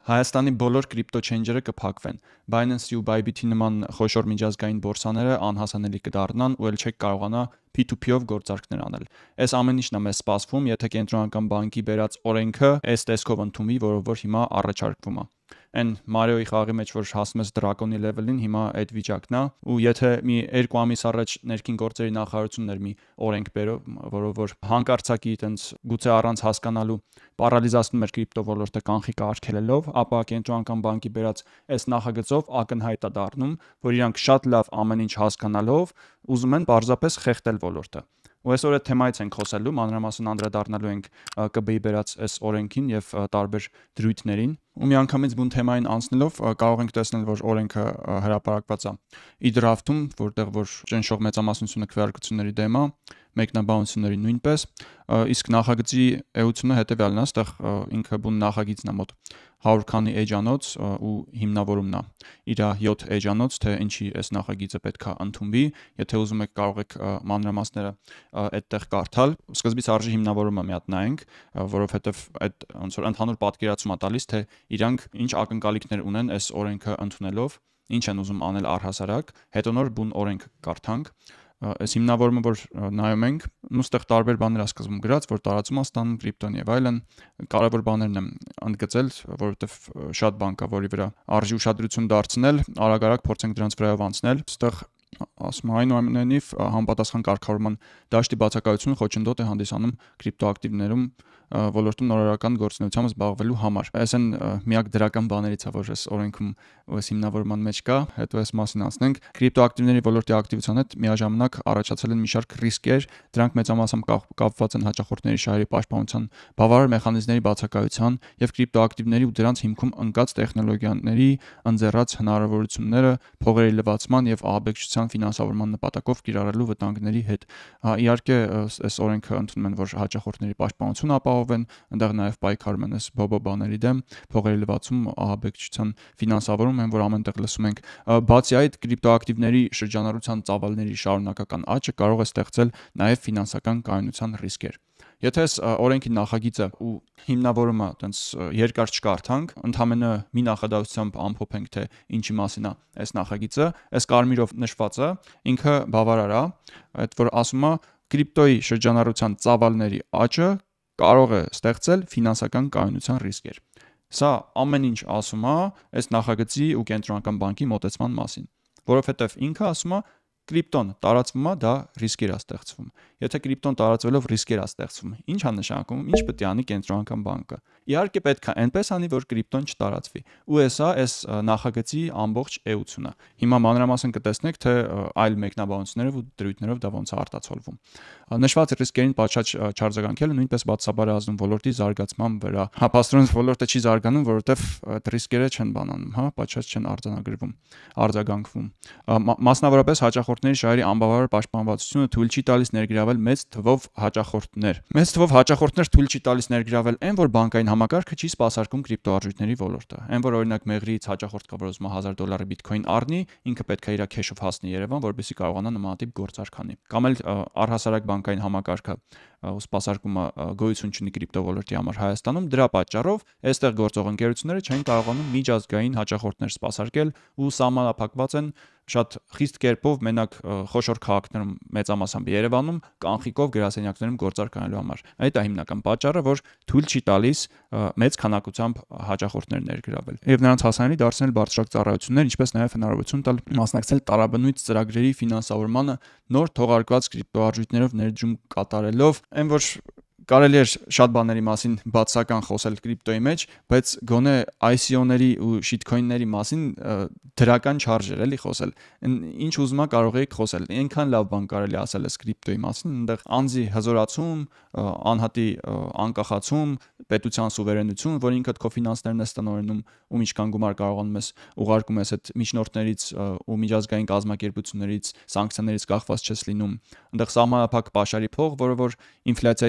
Հայաստանի բոլոր կրիպտո չենջերը կփակվեն։ Binance-ի ու Bybit-ի նման խոշոր միջազգային բորսաները անհասանելի կդառնան ու էլ չեք կարողանա P2P-ով գործարքներ անել։ Այս ամեն ինչն է մեզ սպասվում, եթե կենտրոնական բանկի բերած օրենքը այս տեսքով ընդունվի, որով որ հիմա առաջարկվում է։ Այն Մարիոյի խաղի մեջ որ հասնում ես դրակոնի լեվելին, հիմա այդ վիճակն է, ու եթե մի 2 ամիս առաջ ներքին գործերի նախարարությունն էր մի օրենք բերով, որով որ հանկարծակի այտենց գուցե առանց հասկանալու պարալիզացնում էր կրիպտո ոլորտը կանխիկ արգելելով, ապա կենտրոնական բանկի բերած այս նախագծով ակնհայտ է դառնում, որ իրանք շատ լավ ամեն ինչ հասկանալով ուզում են պարզապես խեղդել ոլորտը։ Ու այսօր այդ թեմայից ենք խոսելու, մանրամասն անդրադառնալու ենք ԿԲ-ի բերած այս օրենքին եւ տարբեր դրույթներին։ Ու միանգամից բուն թեմային անցնելով կարող ենք տեսնել, որ օրենքը հրապարակված է e-draft-ում, որտեղ որ ճնշող մեծամասնությունը քվեարկությունների դեմ է, մեկնաբանությունների նույնպես, իսկ նախագծի էությունը հետեւյալն է, այստեղ ինքը բուն նախագիծն է մոտ 100 քանի էջանոց ու հիմնավորումն է։ Իր 7 էջանոց, թե ինչի այս նախագիծը պետք է ընդունվի, եթե ուզում եք կարող եք մանրամասները այդտեղ կարդալ։ Սկզբից արժի հիմնավորումը մի հատ նայենք, որովհետև այդ ոնց որ ընդհանուր պատկերացում է տալիս, թե իրանք ինչ ակնկալիքներ ունեն այս օրենքը ընդունելով, ինչ են ուզում անել առհասարակ, հետո նոր բուն օրենք կարդանք։ Այս հիմնավորումը որ նայում ենք, նույնստեղ տարբեր բաներ է սկզբում գրած, որ տարածում է ստանում կրիպտոն եւ այլն, կարևոր բաներն եմ ընդգծել, որովհետեւ շատ բան կա, որի վրա արժի ուշադրություն դարձնել, արագ-արագ փորձենք դրանց վրայով անցնել։ Այստեղ ասում այնուամենայնիվ համապատասխան կարգավորման դաշտի բացակայությունը խոչընդոտ է հանդիսանում կրիպտոակտիվներում ոլորտում նորարարական գործունեությամբ զբաղվելու համար։ Այս են միակ դրական բաներից է, որ այս օրենքում այս հիմնավորման մեջ կա, հետո այս մասին անցնենք։ Կրիպտոակտիվների ոլորտի ակտիվության հետ միաժամանակ առաջացել են մի շարք ռիսկեր, դրանք մեծամասամբ կապված են հաճախորդների շահերի պաշտպանության բավարար մեխանիզմների բացակայության եւ կրիպտոակտիվների ու դրանց հիմքում ընկած տեխնոլոգիաների ընձեռած հնարավորությունները փողերի լվացման եւ ահաբեկչության ֆինանսավորման նպատակով կիրառելու վտանգների հետ։ Իհարկե, այս օրենքը ընդունում են, որ հաճախորդների պաշտպանությունը ապահովեն, այնտեղ նաեւ պայքարում են այս բոբոբաների դեմ, փողերի լվացում, ահաբեկչության ֆինանսավորում են, որ ամենտեղ լսում ենք։ Բացի այդ, կրիպտոակտիվների շրջանառության ծավալների շարունակական աճը կարող է ստեղծել նաեւ ֆինանսական կայունության ռիսկեր։ Եթե այս օրենքի նախագիծը ու հիմնավորումը այտենց երկար չկարդանք, ընդհանրապես մի նախադասությամբ ամփոփենք, թե ինչի մասին է այս նախագիծը, այս կարմիրով նշվածը ինքը բավարար է, այդ որ ասում է կրիպտոյի շրջանառության ծավալների աճը կարող է ստեղծել ֆինանսական կայունության ռիսկեր։ Սա ամեն ինչ ասում է այս նախագծի ու կենտրոնական բանկի մոտեցման մասին, որովհետև ինքը ասում է կրիպտոն տարածվում է, դա ռիսկեր է ստեղծվում։ Եթե կրիպտոն տարածվելով ռիսկեր է ստեղծվում, ինչ է նշանակում, ինչ պետք է անի կենտրոնական բանկը։ Իհարկե պետք է այնպես անի, որ կրիպտոն չտարածվի։ Ու հեսա այս նախագծի ամբողջ էությունը։ Հիմա մանրամասն կտեսնեք, թե այլ մեկնաբանություններով ու դրույթներով դա ոնց է արտացոլվում։ Նշված ռիսկերին պատշաճ չարձագանքելը նույնպես բացասաբար է ազդում ոլորտի զարգացման վրա։ Հապաստորեն ոլորտը չի զարգանում, որովհետև այդ ռիսկերը չեն բանանում, պատշաճ չեն արձագանքվում։ Մասնավորապես հաճախորդների շահերի անբավարար պաշտպանվածությունը թույլ չի տալիս ներգրավել մեծ թվով հաճախորդներ։ Մեծ թվով հաճախորդներ թույլ չի տալիս ներգրավել այն, որ բանկային համակարգը չի սպասարկում կրիպտոարժույթների ոլորտը։ Այն, որ օրինակ Մեղրիից հաճախորդ կա, որ ուզում է $1000 բիթքոին առնի, ինքը պետք է իր քեշով հասնի Երևան, որպեսզի կարողանա նմանատիպ գործարք անի։ Կամ էլ առհասարակ բանկային համակարգը սպասարկումը գոյություն չունի կրիպտո ոլորտի համար Հայաստանում, դրա պատճառով այստեղ գործող ընկերությունները չեն կարողանում միջազգային հաճախորդներ սպասարկել ու սահմանափակված են շատ խիստ կերպով մենակ խոշոր քաղաքներում մեծամասամբ Երևանում կանխիկով գրասենյակներում գործարք անելու համար։ Այդ է հիմնական պատճառը, որ թույլ չի տալիս մեծ քանակությամբ հաճախորդներ ներգրավել եւ նրանց հասանելի դարձնել բարձրակ ծառայություններ, ինչպես նաեւ հնարավորություն տալ մասնակցել տարաբնույթ ծրագրերի ֆինանսավորմանը նոր թողարկված կրիպտոարժույթներով ներդրում կատարելով, այն որ կարելի է շատ բաների մասին բացասական խոսել կրիպտոյի մեջ, բայց գոնե ICO-ների ու շիթքոինների մասին դրական չարժեր էլի խոսել։ Ինչ ուզում ա կարող եք խոսել։ Այնքան լավ բան կարելի ասել է կրիպտոյի մասին, այնտեղ անձի հզորացում, անհատի անկախացում, պետության սուվերենություն, որ ինքդ քո ֆինանսներն ես տնօրենում, ու ինչքան գումար կարողանում ես ուղարկում ես այդ միջնորդներից ու միջազգային կազմակերպություններից, սանկցիաներից կախված չես լինում։ Այնտեղ սահմանափակ պաշարի փող, որը որ ինֆլյացիայից պաշտպանում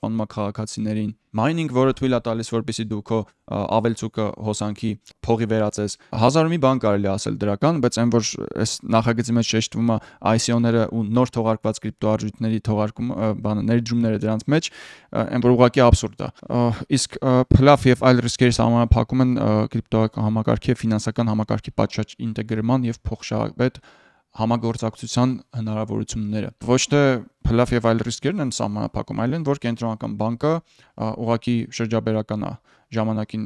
տոնում է քաղաքացիներին, mining, որը թույլ է տալիս, որպեսզի դու քո ավելցուկը հոսանքի փողի վերածես։ Հազար ու մի բան կարելի է ասել դրական, բայց այն որ այս նախագծի մեջ շեշտվում է ICO-ները ու նոր թողարկված կրիպտոարժույթների ներդրումները դրանց մեջ, այն որ ուղղակի աբսուրդ է։ Իսկ փլավ եւ այլ ռիսկերի սահմանափակում են կրիպտո համակարգի եւ ֆինանսական համակարգի պատշաճ ինտեգրման եւ փոխշահավետ համագործակցության հնարավորությունները։ Ոչ թե փլավ եւ այլ ռիսկերն են սահմանափակում, այլ են, որ կենտրոնական բանկը ուղղակի շրջաբերական է ժամանակին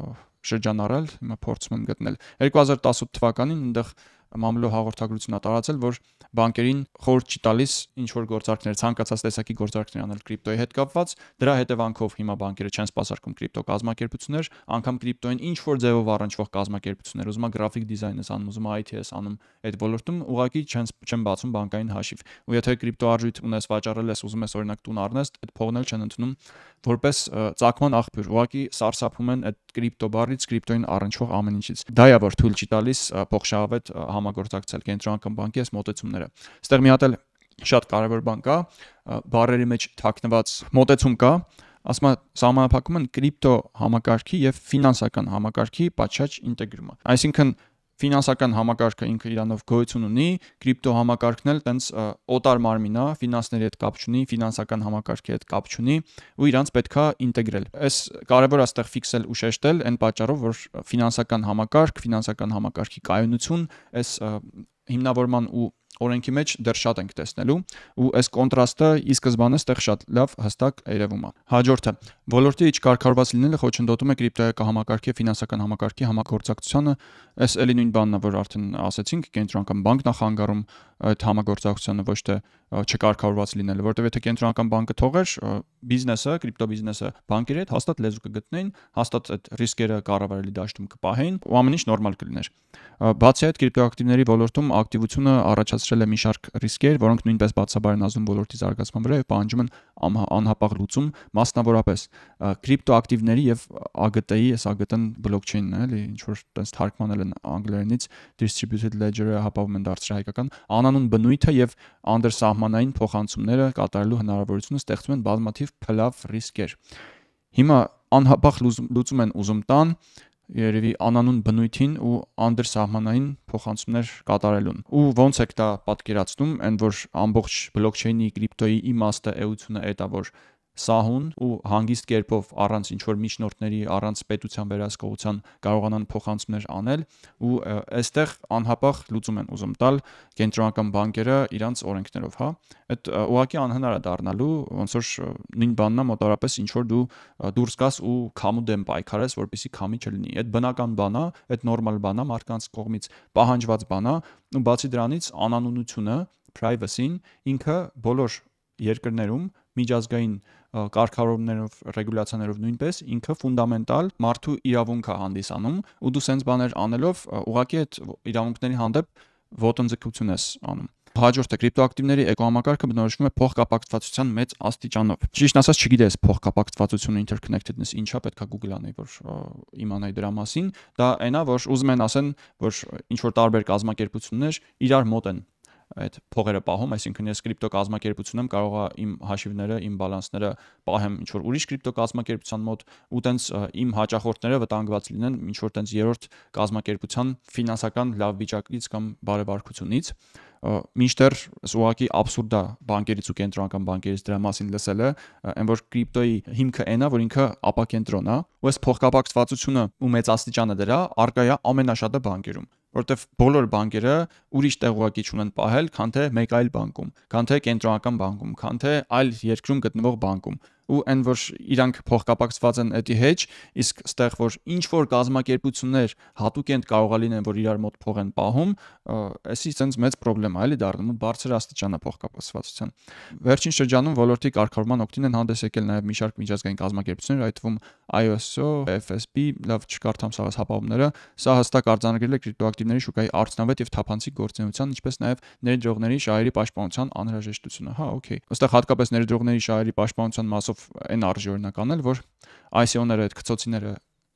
շրջան առել, հիմա փորձում եմ գտնել 2018 թվականին այնտեղ մամլո հաղորդագրություն է տարածել, որ բանկերին խորհուրդ չի տալիս ինչ որ գործարքներ, ցանկացած տեսակի գործարքներ անել կրիպտոյի հետ կապված, դրա հետևանքով հիմա բանկերը չեն սպասարկում կրիպտո կազմակերպություններ, անգամ կրիպտոյին ինչ որ ձևով առնչվող կազմակերպություններ, ուզում է գրաֆիկ դիզայն ես անում, ուզում է IT ես անում, այդ ոլորտում ուղղակի չեն բացում բանկային հաշիվ։ Ու եթե կրիպտո արժույթ ունես, վաճառել ես, ուզում ես օրինակ տուն առնես, այդ փողն էլ չեն ընդունում որպես ծագման աղբյուր, ուղղակի սարսափում են այդ կրիպտո բառից, կրիպտոյին առնչվող ամեն ինչից։ Դա է որ թույլ չի տալիս փոխշահավետ համագործակցել կենտրոնական բանկի այս մոտեցումները։ Այստեղ մի հատ էլ շատ կարևոր բան կա, բառերի մեջ թաքնված մոտեցում կա, ասում է սահմանափակում են կրիպտո համակարգի եւ ֆինանսական համակարգի պատշաճ ինտեգրումը։ Այսինքն ֆինանսական համակարգը ինքը իրանով գոյություն ունի, կրիպտո համակարգն էլ տենց օտար մարմին է, ֆինանսների հետ կապ չունի, ֆինանսական համակարգի հետ կապ չունի ու իրանց պետքա ինտեգրել։ Այս կարևոր է այստեղ ֆիքսել ու շեշտել այն պատճառով, որ ֆինանսական համակարգ, ֆինանսական համակարգի կայունություն այս հիմնավորման ու օրենքի մեջ դեռ շատ ենք տեսնելու ու այս կոնտրաստը ի սկզբանե այստեղ շատ լավ հստակ երևում է։ Հաջորդը ոլորտի չկարգավորված լինելը խոչընդոտում է կրիպտոյական համակարգի ֆինանսական համակարգի համագործակցությանը, այս էլի նույն բանն է, որ արդեն ասացինք, կենտրոնական բանկն է խանգարում այդ համագործակցությանը, ոչ թե չկարգավորված լինելը, որտեղ եթե կենտրոնական բանկը թողեր բիզնեսը, կրիպտո բիզնեսը բանկերի հետ հաստատ լեզու կգտնեին, հաստատ այդ ռիսկերը կառավարելի դաշտում կպահեին ու ամեն ինչ նորմալ կլիներ։ Բացի այդ կրիպտոակտիվների ոլորտում ակտիվությունը առաջացրել է մի շարք ռիսկեր, որոնք նույնպես բացաբար են ազդում ոլորտի զարգացման վրա եւ պահանջում են անհապաղ լուծում, մասնավորապես կրիպտոակտիվների եւ AGT-ի, այս AGT-ն բլոկչեյնն է, էլի, ինչ որ տես թարգմանել են անգլերենից distributed ledger-ը հապավում են դարձրել հայկական, անանուն բնույթը եւ անդրսահմանային փոխանցումները կատարելու հնարավորությունը ստեղծում են բազմաթիվ փլավ ռիսկեր։ Հիմա անհապաղ լուծում են ուզում տան երևի անանուն բնույթին ու անդրսահմանային փոխանցումներ կատարելուն։ Ու ոնց է դա պատկերացնում, այն որ ամբողջ բլոկչեյնի կրիպտոյի իմաստը էությունը այդ է, որ սահուն ու հանգիստ կերպով առանց ինչ որ միջնորդների, առանց պետության վերահսկողության կարողանան փոխանցումներ անել ու այստեղ անհապաղ լուծում են ուզում տալ կենտրոնական բանկերը իրանց օրենքներով, հա։ Այդ ուղղակի անհնար է դառնալու, ոնց որ նույն բանն է մոտավորապես ինչ որ դու դուրս գաս ու քամու դեմ պայքարես, որպեսզի քամի չլինի։ Այդ բնական բան է, այդ նորմալ բան է, մարդկանց կողմից պահանջված բան է, ու բացի դրանից անանունությունը, privacy-ն ինքը բոլոր երկրներում միջազգային կարգավորումներով, ռեգուլյացիաներով նույնպես ինքը ֆունդամենտալ մարդու իրավունք է հանդիսանում ու դու սենց բաներ անելով ուղղակի այդ իրավունքների հանդեպ ոտնձգություն ես անում։ Հաջորդը կրիպտոակտիվների էկոհամակարգը բնորոշվում է փոխկապակցվածության մեծ աստիճանով։ Ճիշտ ասած չգիտես փոխկապակցվածությունը interconnectedness ինչա, պետքա Google անեի, որ իմանայի դրա մասին։ Դա այն է, որ ուզում են ասեն, որ ինչ որ տարբեր կազմակերպություններ իրար մոտ են այդ փողերը պահում, այսինքն ես կրիպտո կազմակերպություն եմ, կարող է իմ հաշիվները, իմ բալանսները պահեմ ինչ որ ուրիշ կրիպտո կազմակերպության մոտ ու տենց իմ հաճախորդները վտանգված լինեն ինչ որ տենց երրորդ կազմակերպության ֆինանսական լավ վիճակից կամ բարեվարկությունից։ Մինչդեռ ուղղակի աբսուրդ է բանկերից ու կենտրոնական բանկերից դրա մասին լսելը, այն որ կրիպտոյի հիմքը այն է, որ ինքը ապակենտրոն է, ու այս փոխկապակցվածությունը ու մեծ աստիճանը դրա արկա է ամենաշատը բանկերում, որտեվ բոլոր բանկերը ուրիշ տեղ ուղղակի չունեն պահել, քան թե մեկ այլ բանկում, քան թե կենտրոնական բանկում, քան թե այլ երկրում գտնվող բանկում։ Ու այն որ իրանք փոխկապակցված են էդի հետ, իսկ ստեղ որ ինչ որ կազմակերպություններ հատուկ են կարողա լինեն, որ իրար մոտ փող են պահում, էսի sense մեծ խնդրեմ է, էլի դառնում ու բարձր աստիճան է փոխկապակցվածության։ Վերջին շրջանում ոլորտի կարգավորման օգտին են հանդես եկել նաև մի շարք միջազգային կազմակերպություններ, այդ թվում ISO, FSB, լավ չկարդամ սա հապավումները, սա հստակ արձանագրել է կրիպտոակտիվների շուկայի արդյունավետ եւ թափանցիկ գործունեության, ինչպես նաև ներդրողների շահերի պաշտպանության անհրաժեշտությունը։ Հա, օքեյ։ Ոստեղ հատկապես ներդրողների շահերի պաշտպանության մասով այն արժի օրինակ անել, որ ICO-ները այդ գծոցիները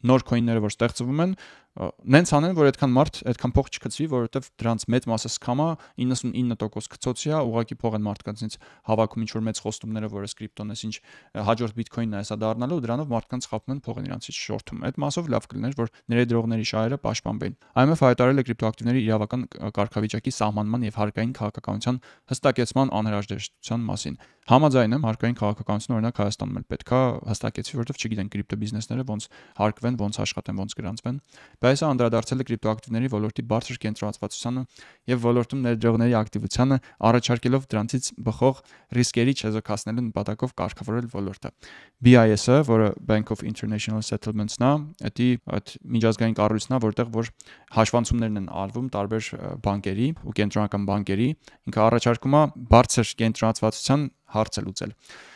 նոր coin-ները, որ ստեղծվում են, նենց անեն, որ այդքան մարդ, այդքան փող չգցվի, որովհետև դրանց մեծ մասը սկամա, 99% քցոցի է, ուղղակի փող են մարդկանց հավաքում ինչ-որ մեծ խոստումները, որ այս կրիպտոն է, ինչ հաջորդ Bitcoin-ն է հեսա դառնալու, դրանով մարդկանց խափում են փողն իրանցից շորթում։ Այդ մասով լավ կլիներ, որ ներդրողների շահերը պաշտպանվեն։ IMF հայտարարել է կրիպտոակտիվների իրավական կարգավիճակի սահմանման եւ հարկային քաղաքականության հստակեցման անհրաժեշտության մասին։ Համաձայն եմ, հարկային քաղաքականությունը օրինակ Հայաստանում էլ պետքա հստակեցվի, որովհետև չգիտեն կրիպտո բիզնեսները ոնց հարկվեն, ոնց աշխատեն, ոնց գրանցվեն։ Բայց սա անդրադարձել է կրիպտոակտիվների ոլորտի բարձր կենտրոնացվածությանը եւ ոլորտում ներդրողների ակտիվությանը, առաջարկելով դրանցից բխող ռիսկերի չեզոքացնելու նպատակով կարգավորել ոլորտը։ BIS-ը, որը Bank of International Settlements-ն է, այդ միջազգային կառույցն է, որտեղ որ հաշվանցումներն են արվում տարբեր բանկերի ու կենտրոնական բանկերի, ինքը առաջարկում է բարձր կենտրոնացվածության հարց լուծել։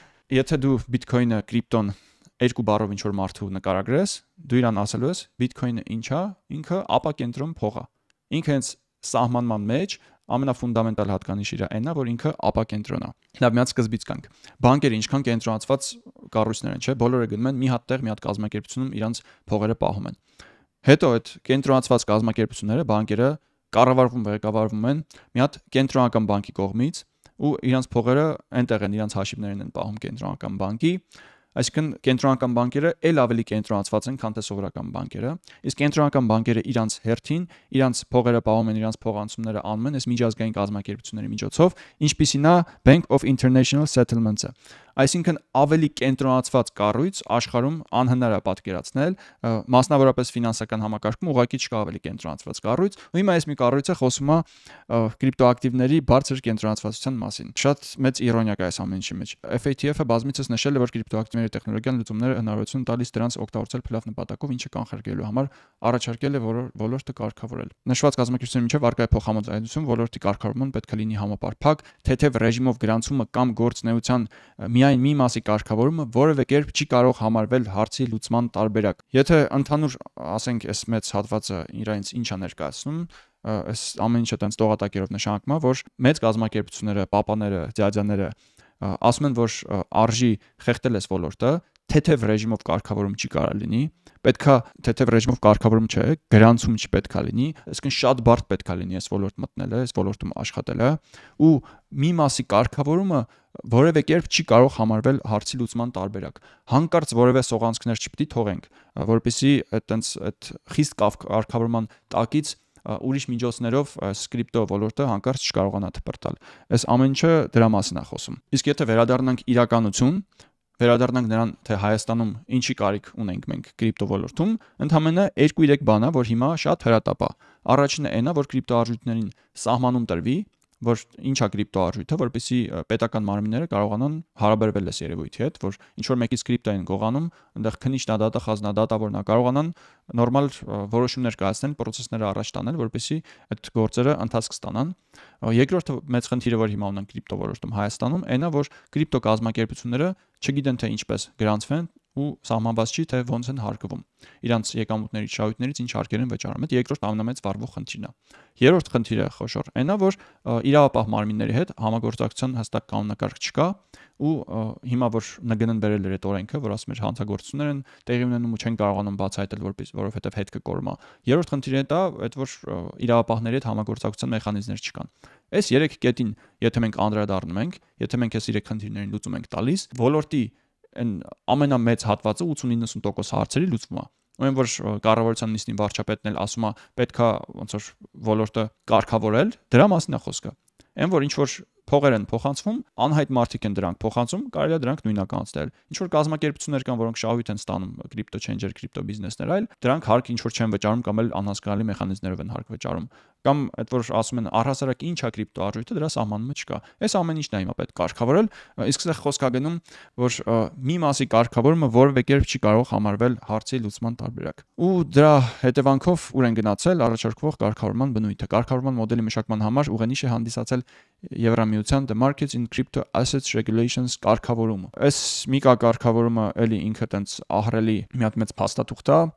Եթե դու Bitcoin-ը, կրիպտոն երկու բառով ինչ որ մարդու նկարագրես, դու իրան ասելու ես Bitcoin-ը ինչ է, ինքը ապակենտրոն փող է։ Ինքը հենց սահմանման մեջ ամենաֆունդամենտալ հատկանիշը իր այնն է, որ ինքը ապակենտրոն է։ Լավ, միած սկզբից կանք։ Բանկերը ինչքան կենտրոնացված կառույցներ են, չէ՞, բոլորը գնում են մի հատ տեղ, մի հատ կազմակերպությունում իրանց փողերը պահում են։ Հետո այդ կենտրոնացված կազմակերպությունները, բանկերը կառավարվում, ղեկավարվում են մի հատ կենտրոնական բանկի կողմից ու իրանց փողերը այնտեղ են, իրանց հաշիվներն են պահում կենտրոնական բանկի։ Այսինքն կենտրոնական բանկերը ել ավելի կենտրոնացված են, քան թե սովորական բանկերը, իսկ կենտրոնական բանկերը իրանց հերթին, իրանց փողերը պահում են, իրանց փողանցումները անում են այս միջազգային կազմակերպությունների միջոցով, ինչպիսին է Bank of International Settlements-ը։ Այսինքն ավելի կենտրոնացված կառույց աշխարհում անհնար է պատկերացնել, մասնավորապես ֆինանսական համակարգում ուղղակի չկա ավելի կենտրոնացված կառույց, ու հիմա այս մի կառույցը խոսում է կրիպտոակտիվների բարձր կենտրոնացվածության մասին։ Շատ մեծ իրոնիա կա այս ամեն ինչի մեջ։ FATF-ը բազմիցս նշել է, որ կրիպտոակտիվների տեխնոլոգիան լուծումները հնարավորություն տալիս դրանց օգտագործել փլավ նպատակով, ինչը կանխարգելելու համար առաջարկել է ոլորտը կարգավորել։ Նշված կազմակերպությունների միջև առկա է փոխհամաձայնություն, ոլորտի կարգավորման պետք է լինի համապարփակ, թեթև ռեժիմով գրանցումը կամ գործնեության միայն մի մասի կարգավորումը որևէ կերպ չի կարող համարվել հարցի լուծման տարբերակ։ Եթե ընդհանուր, ասենք, այս մեծ հատվածը իրենց ինչ է ներկայացնում, այս ամեն ինչը տենց տողատակերով նշանակում է, որ մեծ կազմակերպությունները, պապաները, ձյաձյաները ասում են, որ արժի խեղդել այս ոլորտը, թեթև ռեժիմով կարգավորում չի կարող լինի, պետքա թեթև ռեժիմով կարգավորում չէ, գրանցում չպետքա լինի, այսինքն շատ բարդ պետքա լինի այս ոլորտ մտնելը, այս ոլորտում աշխատելը, ու մի մասի կարգավորումը որևէ կերպ չի կարող համարվել հարցի լուծման տարբերակ։ Հանկարծ որևէ սողանցքներ չպետք է թողենք, որպեսզի այդ խիստ կարգավորման տակից ուրիշ միջոցներով կրիպտո ոլորտը հանկարծ չկարողանա թպրտալ։ Այս ամեն ինչը դրա մասին է խոսում։ Իսկ եթե վերադառնանք իրականություն, վերադառնանք նրան, թե Հայաստանում ինչի կարիք ունենք մենք կրիպտո ոլորտում, ընդհանրապես 2-3 բան է, որ հիմա շատ հրատապ է։ Առաջինը այն է, որ կրիպտո արժույթներին սահմանում տրվի, որ ինչ է կրիպտո արժույթը, որպեսզի պետական մարմինները կարողանան հարաբերվել այս երևույթի հետ, որ ինչ որ մեկից կրիպտո են գողանում, այնտեղ քննիչ-դատա, խազնադատավորն է կարողանան նորմալ որոշումներ կայացնել, process-ները առաջ տանել, որպեսզի այդ գործերը ընթացք ստանան։ Երկրորդ մեծ խնդիրը, որ հիմա ունենք կրիպտո ոլորտում Հայաստանում, այն է, որ կրիպտո կազմակերպությունները չգիտեն թե ինչպես գրանցվեն ու սահմանված չի, թե ոնց են հարկվում։ Իրանց եկամուտներից, շահույթներից ինչ հարկեր են վճարում։ Այդ երկրորդ ամենամեծ վառվող խնդիրն է։ Երրորդ խնդիրը խոշոր այն է, որ իրավապահ մարմինների հետ համագործակցության հստակ կանոնակարգ չկա ու հիմա որ ՆԳՆ-ն վերել էր այդ օրենքը, որ ասում էր հանցագործություններ են տեղի ունենում ու չեն կարողանում բացահայտել, որովհետև հետքը կորում է։ Երրորդ խնդիրը դա այդ որ իրավապահների հետ համագործակցության մեխանիզմներ չկան։ Այս 3 կետին, եթե մենք անդրադառնում ենք, եթե մենք այս 3 խնդիրներին լուծում ենք տալիս, ոլորտի այն ամենամեծ հատվածը 80-90% հարցերի լուծվում է։ Ուրեմն որ կառավարության նիստին վարչապետն էլ ասում է պետքա ոնց որ ոլորտը կարգավորել, դրա մասին է խոսքը։ Այն որ ինչ որ փողեր են փոխանցվում, անհայտ մարդիկ են դրանք փոխանցում, կարելի է դրանք նույնականացնել։ Ինչ որ կազմակերպություններ կան, որոնք շահույթ են ստանում կրիպտո չենջեր, կրիպտո բիզնեսներ, այլ դրանք հարկ ինչ որ չեն վճարում կամ էլ անհասկանալի մեխանիզմներով են հարկ վճարում։ Կամ այդ որ ասում են առհասարակ ինչ է կրիպտո արժույթը, դրա սահմանումը չկա։ Այս ամեն ինչն է հիմա պետք կարգավորել, իսկ սա խոսք է գնում, որ մի մասի կարգավորումը որևէ կերպ չի կարող համարվել հարցի լուծման տարբերակ։ Ու դրա հետևանքով ուր են գնացել առաջարկվող կարգավորման բնույթը։ Կարգավորման մոդելի մշակման համար ուղենիշ է հանդիսացել Եվրամիության The Markets in Crypto Assets Regulations կարգավորումը։ Այս միկա կարգավորումը էլի ինքը տենց ահռելի մի հատ մեծ փաստաթուղթ է,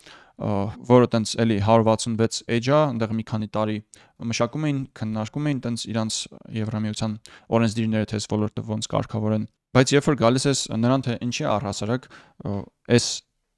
որը տենց էլի 166 էջ է, այնտեղ մի քանի տարի մշակում էին, քննարկում էին տենց իրանց Եվրամիության օրենսդիրները թե այս ոլորտը ոնց կարգավորեն։ Բայց երբ որ գալիս ես նրան թե ինչի առհասարակ այս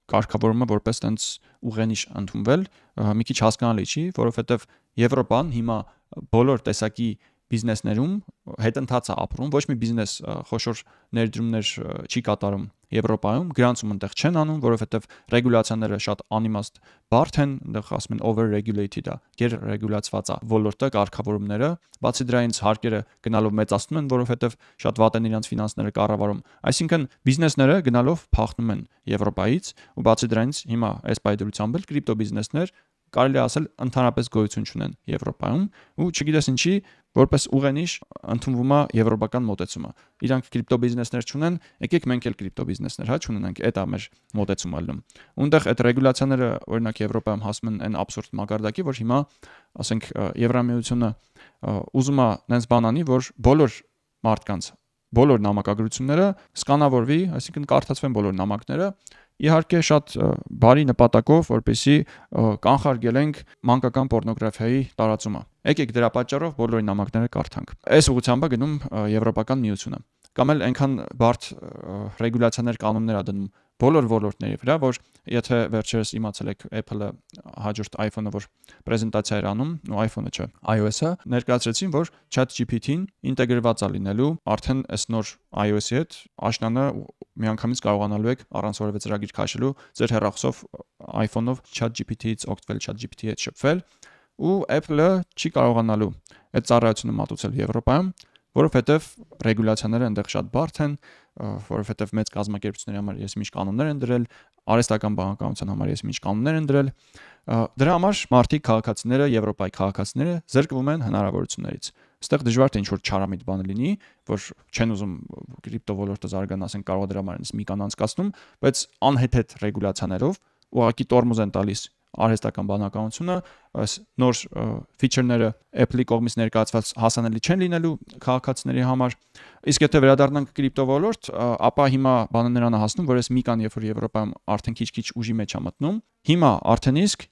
կարգավորումը որպես տենց ուղենիշ ընդունվել, մի քիչ հասկանալի չի, որովհետև Եվրոպան հիմա բոլոր տեսակի բիզնեսներում հետընթաց է ապրում, ոչ մի բիզնես խոշոր ներդրումներ չի կատարում Եվրոպայում, գրանցում այնտեղ չեն անում, որովհետև ռեգուլյացիաները շատ անիմաստ բարդ են, այնտեղ ասում են over regulated է, գերռեգուլյացված է ոլորտը, կարգավորումները, բացի դրանից հարկերը գնալով մեծացնում են, որովհետև շատ վատ են իրենց ֆինանսները կառավարում, այսինքն բիզնեսները գնալով փախնում են Եվրոպայից, ու բացի դրանից հիմա այս պայդրությամբ էլ կրիպտո բիզնեսներ կարելի ասել ընդհանրապես գոյություն չունեն Եվրոպայում, ու չգիտես ինչի որպես ուղենիշ ընդունվում է եվրոպական մոտեցումը։ Իրանք կրիպտո բիզնեսներ չունեն, եկեք մենք էլ կրիպտո բիզնեսներ չունենանք, դա մեր մոտեցումը ալնում։ Ունդեղ այդ ռեգուլյացիաները օրինակ Եվրոպայում հասնում են այն абսուրդ մակարդակի, որ հիմա, ասենք, Եվրամիությունը ուզում է նենց բան անի, որ բոլոր մարդկանց բոլոր նամակագրությունները սկանավորվի, այսինքն կարդացվեն բոլոր նամակները, իհարկե շատ բարի նպատակով, որպեսզի կանխարգելենք մանկական պոռնոգրաֆիայի տարածումը։ Եկեք դրա պատճառով բոլորի նամակները կարդանք։ Այս ուղղությամբ է գնում Եվրոպական միությունը։ Կամ էլ այնքան բարդ ռեգուլյացիաներ կանոններ ա դնում բոլոր ոլորտների վրա, որ եթե վերջերս իմացել եք Apple-ը հաջորդ iPhone-ը, որ պրեզենտացիա էր անում, ու iPhone-ը չէ, iOS-ը, ներկայացրեցին, որ ChatGPT-ին ինտեգրված է լինելու արդեն այս նոր iOS-ի հետ, աշնանը միանգամից կարողանալու եք առանց որևէ ծրագիր քաշելու ձեր հեռախոսով iPhone-ով ChatGPT-ից օգտվել, ChatGPT-ի հետ շփվել, ու Apple-ը չի կարողանալու այդ ծառայությունը մատուցել Եվրոպայում, որովհետև ռեգուլյացիաները այնտեղ շատ բարդ են, որովհետև մեծ կազմակերպությունների համար ես ինչ կանոններ են դրել, արհեստական բանականության համար ես ինչ կանոններ են դրել, դրա համար մարդիկ քաղաքացիները, Եվրոպայի քաղաքացիները զրկվում են հնարավորություններից։ Այստեղ դժվար թե ինչ-որ չարամիտ բան լինի, որ չեն ուզում կրիպտո ոլորտը զարգանա, ասենք կարող է դրա համար մի կան անցկացնում, բայց անհեթեթ ռեգուլյացիաներով ուղղակի տորմոզ են տալիս արհեստական բանականությունը, այս նոր ֆիչերները Apple-ի կողմից ներկայացված հասանելի չեն լինելու քաղաքացիների համար։ Իսկ եթե վերադառնանք կրիպտո ոլորտ, ապա հիմա բանը նրան է հասնում, որ այս մի կան, երբ որ Եվրոպայում արդեն քիչ-քիչ ուժի մեջ է մտնում, հիմա արդեն իսկ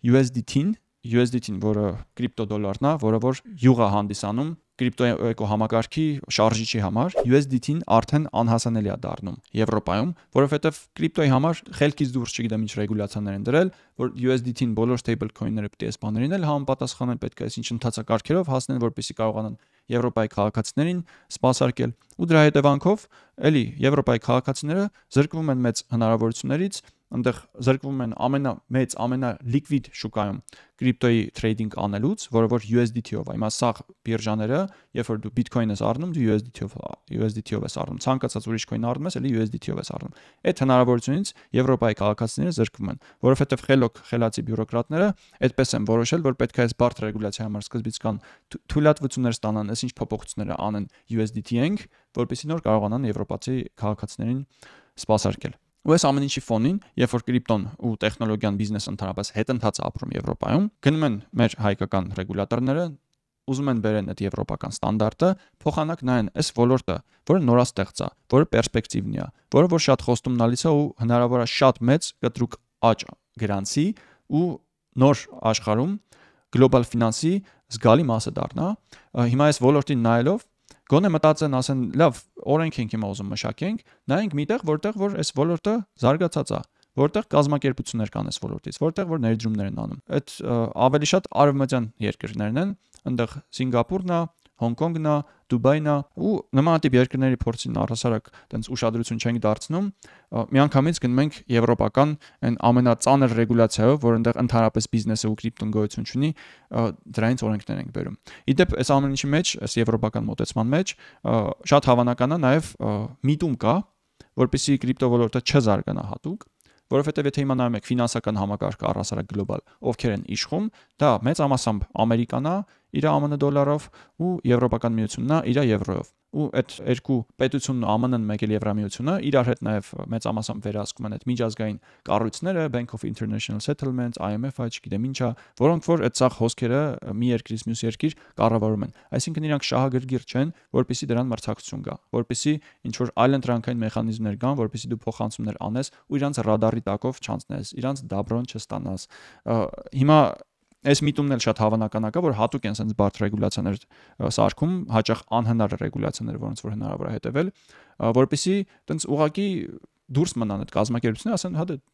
USDT-ին, որը կրիպտո դոլարն է, որը որ յուղ է հանդիսանում կրիպտո էկոհամակարգի շարժիչի համար, USDT-ին արդեն անհասանելի է դառնում Եվրոպայում, որովհետև կրիպտոյի համար խելքից դուրս չգիտեմ ինչ ռեգուլյացիաներ են դրել, որ USDT-ին բոլոր stable coin-ները պետք է այս բաներին էլ համապատասխանեն, պետք է այս ինչ ընթացակարգերով հասնեն, որպեսզի կարողանան Եվրոպայի քաղաքացիներին սպասարկել։ Ու դրա հետևանքով էլի Եվրոպայի քաղաքացիները զրկվում են մեծ հնարավորություններից, այնտեղ զրկվում են ամենամեծ, ամենալիկվիդ շուկայում կրիպտոյի թրեյդինգ անելուց, որը որ USDT-ով է։ Հիմա սա բիրժաները, երբ որ դու Bitcoin ես առնում, դու USDT-ով ես առնում, ցանկացած ուրիշ coin առնում ես, էլի USDT-ով ես առնում։ Այդ հնարավորությունից Եվրոպայի քաղաքացիները զրկվում են, որովհետև խելացի բյուրոկրատները այդպես են որոշել, որ պետք է այս բարդ ռեգուլյացիայի համար սկզբից կան թույլատվություններ ստանան, այսինչ փոփոխություններ անեն USDT-ենք, որպեսզի նոր կարողանան եվրոպացի քաղաքացիներին սպասարկել։ Ու այս ամեն ինչի ֆոնին, երբ որ կրիպտոն ու տեխնոլոգիան բիզնեսը ընդհանրապես հետընթաց ապրում Եվրոպայում, գնում են մեր հայկական ռեգուլատորները, ուզում են բերեն այդ եվրոպական ստանդարտը, փոխանակ նայեն այս ոլորտը, որը նորաստեղծ է, որը պերսպեկտիվնի է, որը որ շատ խոստումնալից է ու հնարավոր է շատ մեծ կտրուկ աճ գրանցի ու նոր աշխարհում գլոբալ ֆինանսի զգալի մասը դառնա։ Հիմա այս ոլորտին նայելով գոնե մտածեն, ասեն, լավ, օրենք ենք հիմա ուզում մշակենք, նայենք միտեղ, որտեղ որ այս ոլորտը զարգացած է, որտեղ կազմակերպություններ կան այս ոլորտից, որտեղ որ ներդրումներ են անում։ Այդ ավելի շատ արևմտյան երկրներն են, այնտեղ Սինգապուրն է, Հոնկոնգն է, Դուբայն է, ու նմանատիպ երկրների փորձին առհասարակ տենց ուշադրություն չենք դարձնում, միանգամից գնում ենք եվրոպական այն ամենածանր ռեգուլյացիայով, որ այնտեղ ընդհանրապես բիզնեսը ու կրիպտոն գոյություն չունի, դրանից օրենքներ ենք բերում։ Իդեպ այս ամեն ինչի մեջ, այս եվրոպական մոտեցման մեջ շատ հավանական է նաև միտում կա, որպեսզի կրիպտո ոլորտը չզարգանա հատուկ, որովհետև եթե հիմա նայում եք ֆինանսական համակարգը առհասարակ գլոբալ, ովքեր են իշխում, դա մեծամասամբ Ամերիկան է իր ԱՄՆ դոլարով ու Եվրոպական միությունն է իր եվրոյով։ Ու այդ երկու պետությունն ու ԱՄՆ-ն մեկ էլ Եվրամիությունը իրար հետ նաև մեծամասամբ վերահսկում են այդ միջազգային կառույցները, Bank of International Settlements, IMF-ը, չգիտեմ ինչա, որոնք որ այդ ցախ հոսքերը մի երկրից մյուս երկիր կառավարում են։ Այսինքն իրանք շահագրգիռ չեն, որպեսզի դրան մրցակցություն գա, որպեսզի ինչ որ այլ ընտրանքային մեխանիզմներ կան, որպեսզի դու փոխանցումներ անես ու իրանք ռադարի տակով չանցնես, իրանք դաբրոն չստանաս։ Հիմա այս միտումն էլ շատ հավանական է, որ հատուկ են sense բարդ ռեգուլյացիաներ սարքում, հաճախ անհնար ռեգուլյացիաներ, որոնց որ հնարավոր է հետևել, որպեսզի տենց ուղակի դուրս մնան այդ կազմակերպությունները, ասեն, հա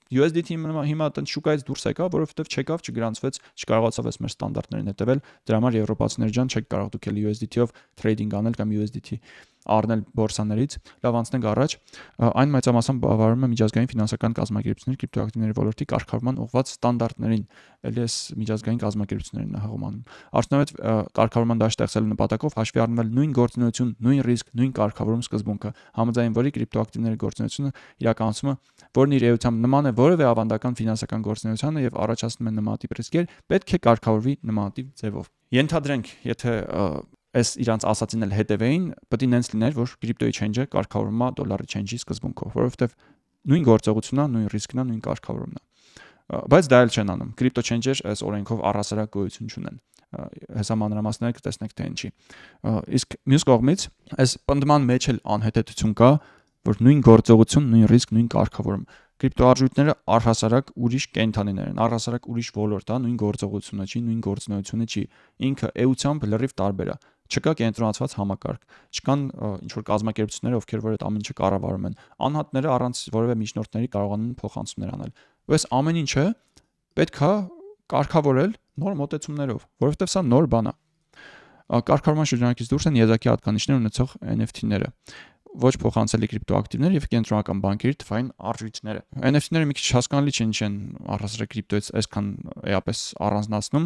USDT-ը հիմա այդպես շուկայից դուրս եկավ, որովհետև չեկավ, չգրանցվեց, չկարողացավ այս մեր ստանդարտներին հետևել։ Դրա համար եվրոպացիներ ջան չեք կարող դուք էլ USDT-ով թրեյդինգ անել կամ USDT առնել բորսաներից։ Լավ, անցնենք առաջ։ Այն մեծամասամբ բավարարում է միջազգային ֆինանսական կազմակերպությունների կրիպտոակտիվների ոլորտի կարգավորման ուղղված ստանդարտներին, ելի էս միջազգային կազմակերպություններին հաղորդում։ Արդյունավետ կարգավորման դաշտ ստեղծելու նպատակով հաշվի առնվել նույն գործունեություն, նույն ռիսկ, նույն կարգավորում սկզբունքը, համաձայն որի կրիպտոակտիվների գործունեությունը իրականացումը, որն իր էությամբ նման է որևէ ավանդական ֆինանսական գործունեությանը եւ առաջացնում է նմանատիպ ռիսկեր, պետք է կարգավորվի նմանատիպ ձևով։ Ենթադրենք, եթե այս իրանց ասացին էլ հետևեին, պետք է նենց լիներ, որ կրիպտոյի change-ը կարգավորվում է դոլարի change-ի սկզբունքով, որովհետեւ նույն գործողությունն է, նույն ռիսկն է, նույն կարգավորումն է։ Բայց դա էլ չեն անում։ Կրիպտո change-եր այս օրենքով առհասարակ գոյություն չունեն։ Հեսա մանրամասները կտեսնեք թե ինչի։ Իսկ մյուս կողմից այս պնդման մեջ էլ անհետեցություն կա, որ նույն գործողություն, նույն ռիսկ, նույն կարգավորում։ Կրիպտոարժույթները առհասարակ ուրիշ կենթանիներ են, առհասարակ ուրիշ ոլորտ է, նույն գործողությունը չի, նույն գործունեությունը չի։ Ինքը էությամբ լրիվ տարբեր է։ Չկա կենտրոնացված համակարգ, չկան ինչ որ կազմակերպություններ, ովքեր որ այդ ամեն ինչը կառավարում են։ Անհատները առանց որևէ միջնորդների կարողանում փոխանցումներ անել։ Ու այս ամեն ինչը պետք է կարգավորել նոր մոտեցումներով, որովհետև սա նոր բան է։ Կարգավորման շրջանակից դուրս են եզակի հատկանիշներ ունեցող NFT-ները, ոչ փոխանցելի կրիպտոակտիվներ եւ կենտրոնական բանկերի թվային արժույթները։ NFT-ները մի քիչ հասկանալի չէ ինչ են առհասարակ կրիպտոից այսքան էապես առանձնացնում։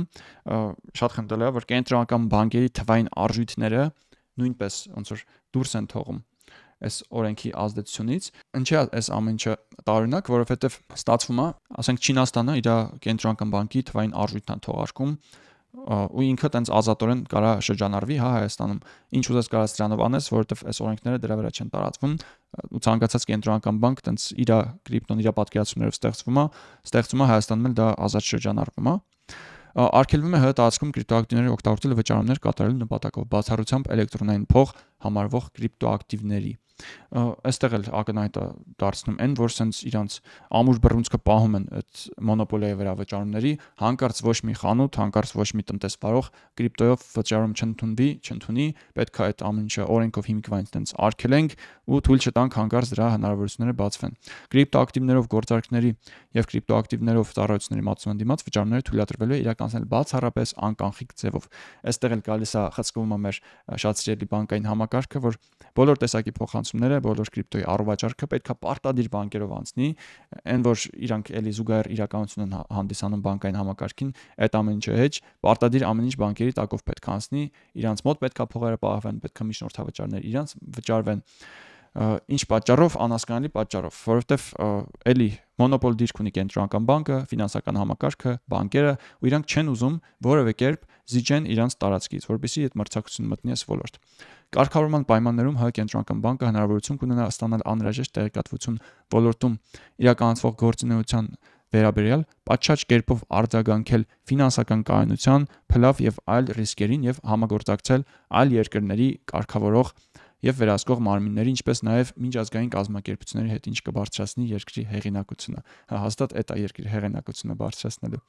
Շատ խնդրել է, որ կենտրոնական բանկերի թվային արժույթները նույնպես ոնց որ դուրս են թողում այս օրենքի ազդեցությունից։ Ինչի է այս ամեն ինչը տարօրինակ, որովհետև ստացվում է, ասենք Չինաստանը իր կենտրոնական բանկի թվային արժույթն է թողարկում ու ինքը տենց ազատորեն կարա շրջանառվի Հայաստանում։ Ինչ ուզես կարաս դրանով անես, որովհետև այս օրենքները դրա վրա չեն տարածվում ու ցանկացած կենտրոնական բանկ տենց իր կրիպտոն իր պատկերացումներով ստեղծում է Հայաստանում էլ դա ազատ շրջանառվում է։ Արգելվում է ՀՀ տարածքում կրիպտոակտիվների օգտագործելը վճարումներ կատարելու նպատակով բացառությամբ էլեկտրոնային փող համարվող կրիպտոակտիվների։ Այստեղ էլ ակնհայտ է դարձնում են, որ սենց իրանց ամուր բռունցքը պահում են այդ մոնոպոլիայի վրա վճարումների, հանկարծ ոչ մի խանութ, հանկարծ ոչ մի տնտեսվարող կրիպտոյով վճարում չընդունի, պետք է այդ ամեն ինչը օրենքով հիմիկվային տենց արգելենք ու թույլ չտանք հանկարծ դրա հնարավորությունները բացվեն։ Կրիպտոակտիվներով գործարքների եւ կրիպտոակտիվներով ծառայությունների մատուցման դիմաց վճարումները թույլատրվելու է իրականացնել բացառապես անկանխիկ ձևով։ Այստեղ էլ գալիս է խցկվում է մեր շատ սիրելի բանկային համակարգը, որ բոլոր տեսակի փոխանցումները, բոլոր կրիպտոյի առողջարքը պետք է պարտադիր բանկերով անցնի, այն որ իրանք էլի զուգահեռ իրականություն են հանդիսանում բանկային համակարգին, այդ ամեն ինչը հեչ, պարտադիր ամեն ինչ բանկերի տակով պետք է անցնի, իրանց մոտ պետք է փողերը պահվեն, պետք է միջնորդավճարներ իրանց վճարվեն։ Ինչ պատճառով, անհասկանալի պատճառով, որովհետև էլի մոնոպոլ դիրք ունի կենտրոնական բանկը, ֆինանսական համակարգը, բանկերը, ու իրանք չեն ուզում որևէ կերպ զիջեն իրանց տարածքից, որպեսզի այդ մրցակցություն մտնի այս ոլորտ։ Կարգավորման պայմաններում ՀՀ կենտրոնական բանկը հնարավորություն կունենա ստանալ անհրաժեշտ տեղեկատվություն ոլորտում իրականացվող գործունեության վերաբերյալ պատշաճ կերպով արձագանքել ֆինանսական կայունության, փլավ եւ այլ ռիսկերին եւ համագործակցել այլ երկրների կարգավորող եւ վերահսկող մարմինների, ինչպես նաեւ միջազգային կազմակերպությունների հետ, ինչ կբարձրացնի երկրի հեղինակությունը։ Հաստատ այդ է երկրի հեղինակությունը բարձրացնելու։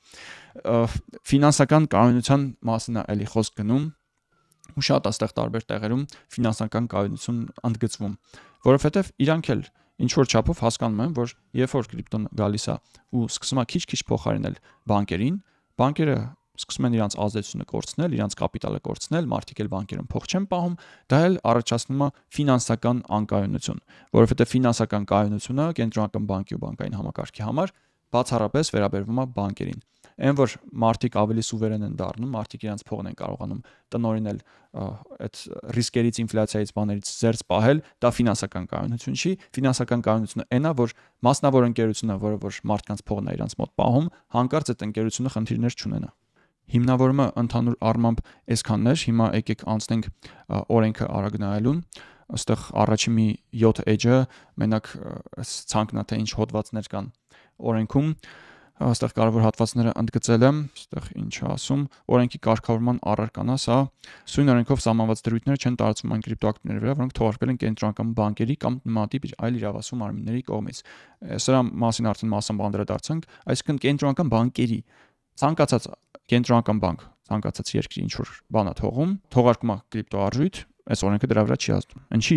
Ֆինանսական կայունության մասին է էլի խոսք գնում ու շատ աստեղ տարբեր տեղերում ֆինանսական կայունություն ընդգծվում, որովհետեւ իրանք էլ ինչ որ չափով հասկանում են, որ երբ որ կրիպտոն գալիս է ու սկսում է քիչ-քիչ փոխարինել բանկերին, բանկերը սկսում են իրանց ազդեցությունը կորցնել, իրանց կապիտալը կորցնել, մարդիկ էլ բանկերում փող չեն պահում, դա էլ առաջացնում է ֆինանսական անկայունություն, որովհետև ֆինանսական կայունությունը կենտրոնական բանկի ու բանկային համակարգի համար բացառապես վերաբերվում է բանկերին։ Այն որ մարդիկ ավելի սուվերեն են դառնում, մարդիկ իրանց փողն են կարողանում տնօրինել այդ ռիսկերից, ինֆլյացիայից, բաներից զերծ պահել, դա ֆինանսական կայունություն չի, ֆինանսական կայունությունը այն է, որ մասնավոր ընկերությունը, որը որ մարդկանց փողն է իրանց մոտ պահում, հանկարծ այդ ընկերությունը խնդիրներ չունենա։ Հիմնավորումը ընդհանուր առմամբ այսքանն էր, հիմա եկեք անցնենք օրենքը արագ նայելուն, այստեղ առաջի մի 7 էջը մենակ ցանկն է թե ինչ հոդվածներ կան օրենքում, այստեղ կարևոր հատվածները ընդգծել եմ, այստեղ ինչ է ասում, օրենքի կարգավորման առարական է սա, սույն օրենքով սահմանված դրույթները չեն տարածվում այն կրիպտոակտիվների վրա, որոնք թողարկվել են կենտրոնական բանկերի կամ նմանատիպ այլ իրավասու մարմինների կողմից։ Սրա մասին արդեն մասամբ անդրադարձանք, այսինքն կենտրոնական բանկերի ցանկացած կենտրոնական բանկ, ցանկացած երկրի ինչ որ բան է թողարկում է կրիպտոարժույթ, այս օրենքը դրա վրա չի ազդում։ Ինչի՞։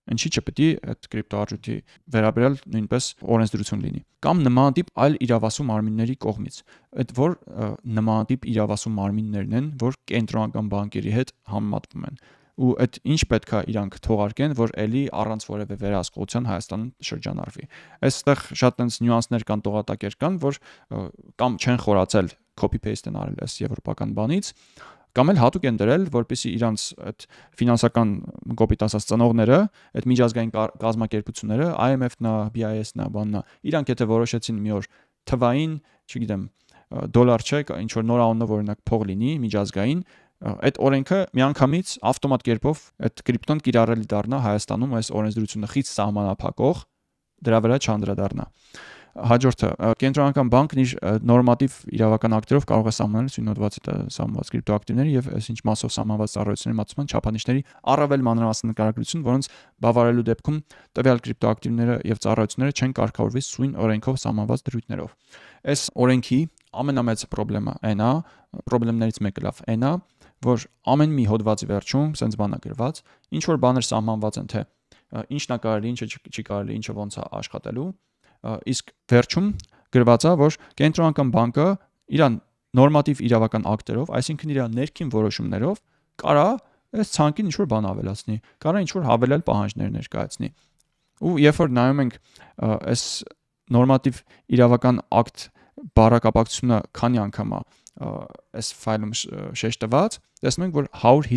Ինչի՞ չպետք է այդ կրիպտոարժույթի վերաբերյալ նույնպես օրենսդրություն լինի։ Կամ նմանատիպ այլ իրավասու մարմինների կողմից։ Այդ որ նմանատիպ իրավասու մարմիններն են, որ կենտրոնական բանկերի հետ համեմատվում են։ Ու այդ ինչ պետք է իրանք թողարկեն, որ էլի առանց որևէ վերահսկողության Հայաստանում շրջանառվի։ Այստեղ շատ այնց նյուանսներ կան, տողատակեր կան, որ կամ չեն խորացել copy paste են արել այս եվրոպական բանից, կամ էլ հատուկ են դրել, որպեսզի իրանց այդ ֆինանսական կոպիտ ասած ծնողները, այդ միջազգային կազմակերպությունները, IMF-ն, BIS-ն, բաննա, իրանք եթե որոշեցին մի օր թվային, չգիտեմ, դոլար չէ, ինչ որ նոր անունով օրինակ փող լինի միջազգային, այդ օրենքը միանգամից ավտոմատ կերպով այդ կրիպտոն կիրառելի դառնա Հայաստանում այս օրենսդրությունը խիստ սահմանափակող, դրա վրա չանդրադառնա։ Հաջորդը կենտրոնական բանկն իր նորմատիվ իրավական ակտերով կարող է սահմանել սյունոտված սահմանված կրիպտոակտիվների եւ այսինչ մասով սահմանված ծառայությունների մատուցման չափանիշների առավել մանրամասն նկարագրություն, որոնց բավարարելու դեպքում տվյալ կրիպտոակտիվները եւ ծառայությունները չեն կարգավորվի սույն օրենքով սահմանված դրույթներով։ Այս օրենքի ամենամեծ պրոբլեմներից մեկը այն է, որ ամեն մի հոդվածի վերջում սենց բան է գրված, ինչ որ բաներ սահմանված են, թե ինչն է կարելի, ինչը չի կարելի, ինչը ոնց է աշխատելու, իսկ վերջում գրված է, որ կենտրոնական բանկը իր նորմատիվ իրավական ակտերով, այսինքն իր ներքին որոշումներով կարա այս ցանկին ինչ որ բան ավելացնի, կարա ինչ որ հավելյալ պահանջներ ներկայացնի։ Ու երբ որ նայում ենք այս նորմատիվ իրավական ակտ բառակապակցությունը քանի անգամ է այս ֆայլում շեշտված, տեսնում ենք, որ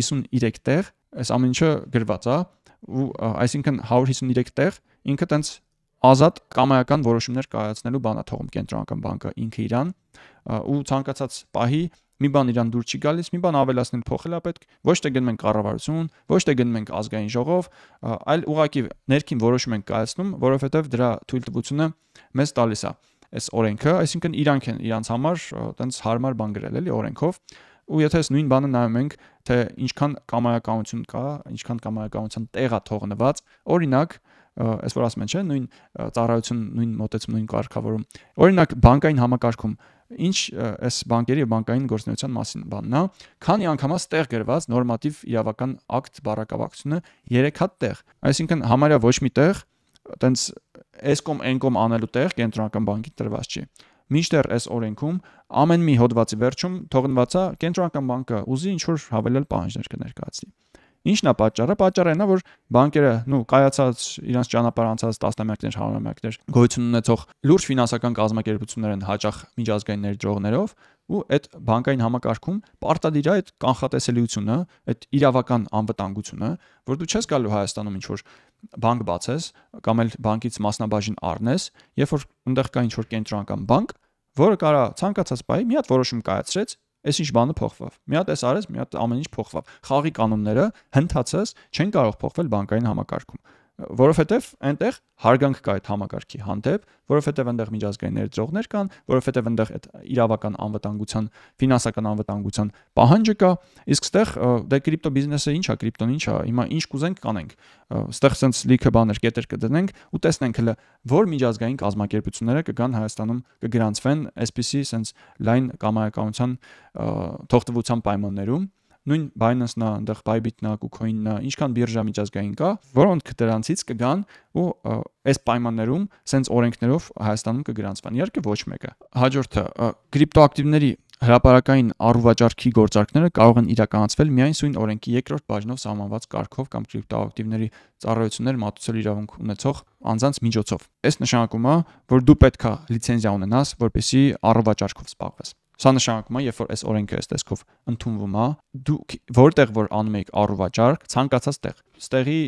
153 տեղ այս ամեն ինչը գրված է, ու այսինքն 153 տեղ ինքը տենց ազատ կամայական որոշումներ կայացնելու բան է թողում կենտրոնական բանկը ինքը իրան, ու ցանկացած պահի մի բան իրան դուր չի գալիս, մի բան ավելացնել փոխել է պետք, ոչ թե գնում ենք կառավարություն, ոչ թե գնում ենք ազգային ժողով, այլ ուղղակի ներքին որոշում ենք կայացնում, որովհետև դրա թույլտվությունը մեզ տալիս է այս օրենքը, այսինքն իրանք են իրանց համար տենց հարմար բան գրել էլի օրենքով, ու եթե այս նույն բանը նայում ենք, թե ինչքան կամայականություն կա, ինչքան կամայականության տեղ է թողնված, օրինակ այս որ ասում են, չէ, նույն ծառայություն, նույն մոտեցում, նույն կարգավորում։ Օրինակ բանկային համակարգում ինչ այս բանկերի եւ բանկային գործունեության մասին բանն է, քանի անգամ է ստեղ գրված նորմատիվ իրավական ակտ բառակապակցությունը 3 հատ տեղ։ Այսինքն համարյա ոչ մի տեղ տենց այս կողմ այն կողմ անելու տեղ կենտրոնական բանկի տրված չի։ Մինչդեռ այս օրենքում ամեն մի հոդվածի վերջում թողնված է կենտրոնական բանկը ուզի ինչ որ հավելյալ պահանջներ կներկայացնի։ Ինչն է պատճառը։ Պատճառը այն է, որ բանկերը, կայացած իրանց ճանապարհ անցած տասնամյակներ, հարյուրամյակներ գոյություն ունեցող լուրջ ֆինանսական կազմակերպություններ են հաճախ միջազգային ներդրողներով, ու այդ բանկային համակարգում պարտադիր է այդ կանխատեսելիությունը, այդ իրավական անվտանգությունը, որ դու չես գալու Հայաստանում ինչ որ բանկ բացես կամ էլ բանկից մասնաբաժին առնես, երբ որ այնտեղ կա ինչ որ կենտրոնական բանկ, որը կարա ցանկացած պահի մի հատ որոշում կայացրեց, այս ինչ բանը փոխվավ։ Մի հատ էս արես, մի հատ ամեն ինչ փոխվավ։ Խաղի կանոնները հնդածես չեն կարող փոխվել բանկային համակարգում, որովհետև այնտեղ հարգանք կա այդ համակարգի հանդեպ, որովհետև այնտեղ միջազգային ներդրողներ կան, որովհետև այնտեղ այդ իրավական անվտանգության, ֆինանսական անվտանգության պահանջը կա, իսկ ստեղ դե կրիպտո բիզնեսը ինչ է, կրիպտոն ինչ է, հիմա ինչ կուզենք կանենք։ Ստեղ sense լիքը բաներ կետեր կդնենք ու տեսնենք հələ որ միջազգային կազմակերպությունները կգան Հայաստանում կգրանցվեն այսպիսի sense լայն կամայականության թողտվության պայմաններում, նույն Binance-ն, այնտեղ Bybit-ն, KuCoin-ն, ինչքան բիրժա միջազգային կա, որոնք դրանցից կգան ու այս պայմաններում sense օրենքներով Հայաստանում կգրանցվեն։ Իհարկե ոչ մեկը։ Հաջորդը կրիպտոակտիվների հրապարակային առուվաճառքի գործարքները կարող են իրականացվել միայն սույն օրենքի երկրորդ բաժնով սահմանված կարգով կամ կրիպտոակտիվների ծառայություններ մատուցել իրավունք ունեցող անձանց միջոցով։ Այս նշանակում է, որ դու պետք է լիցենզիա ունենաս, որպեսզի առուվաճառքով զբաղվես։ Սա նշանակում է, երբ որ այս օրենքը այս տեսքով ընդունվում է, դուք որտեղ որ անում եք առուվաճառք, ցանկացած տեղ, ստեղի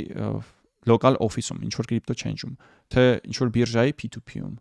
լոկալ օֆիսում, ինչ որ կրիպտո չենջում, թե ինչ որ բիրժայի P2P-ում,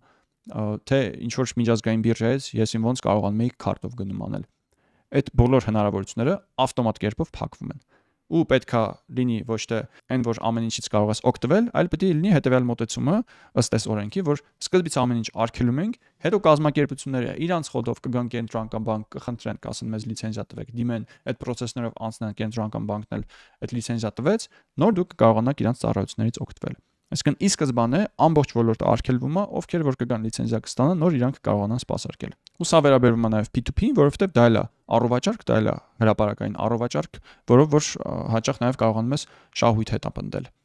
թե ինչ որ միջազգային բիրժայից ես ոնց կարողանում եի քարտով գնում անել։ Այդ բոլոր հնարավորությունները ավտոմատ կերպով փակվում են։ Ու պետքա լինի ոչ թե այն, որ ամեն ինչից կարող ես օգտվել, այլ պետք է լինի հետևյալ մոտեցումը ըստ այս օրենքի, որ սկզբից ամեն ինչ արգելում ենք, հետո կազմակերպությունները իրանց խոդով կգան կենտրոնական բանկ կխնդրեն, կասեն մեզ լիցենզիա տվեք, դիմեն այդ process-ներով անցնեն կենտրոնական բանկն էլ այդ լիցենզիա տվեց, նոր դուք կկարողանաք իրանց ծառայություններից օգտվել։ Այսինքն ի սկզբանե ամբողջ ոլորտը արգելվում է, ովքեր որ կգան լիցենզիա կստանան, նոր իրանք կարողանան սպասարկել։ Ու սա վերաբերվում է նաև P2P-ին, որովհետև դա էլ է առուվաճառք, դա էլ է հրապարակային առուվաճառք, որով որ հաճախ նաև կարողանում ես շահույթ հետապնդել։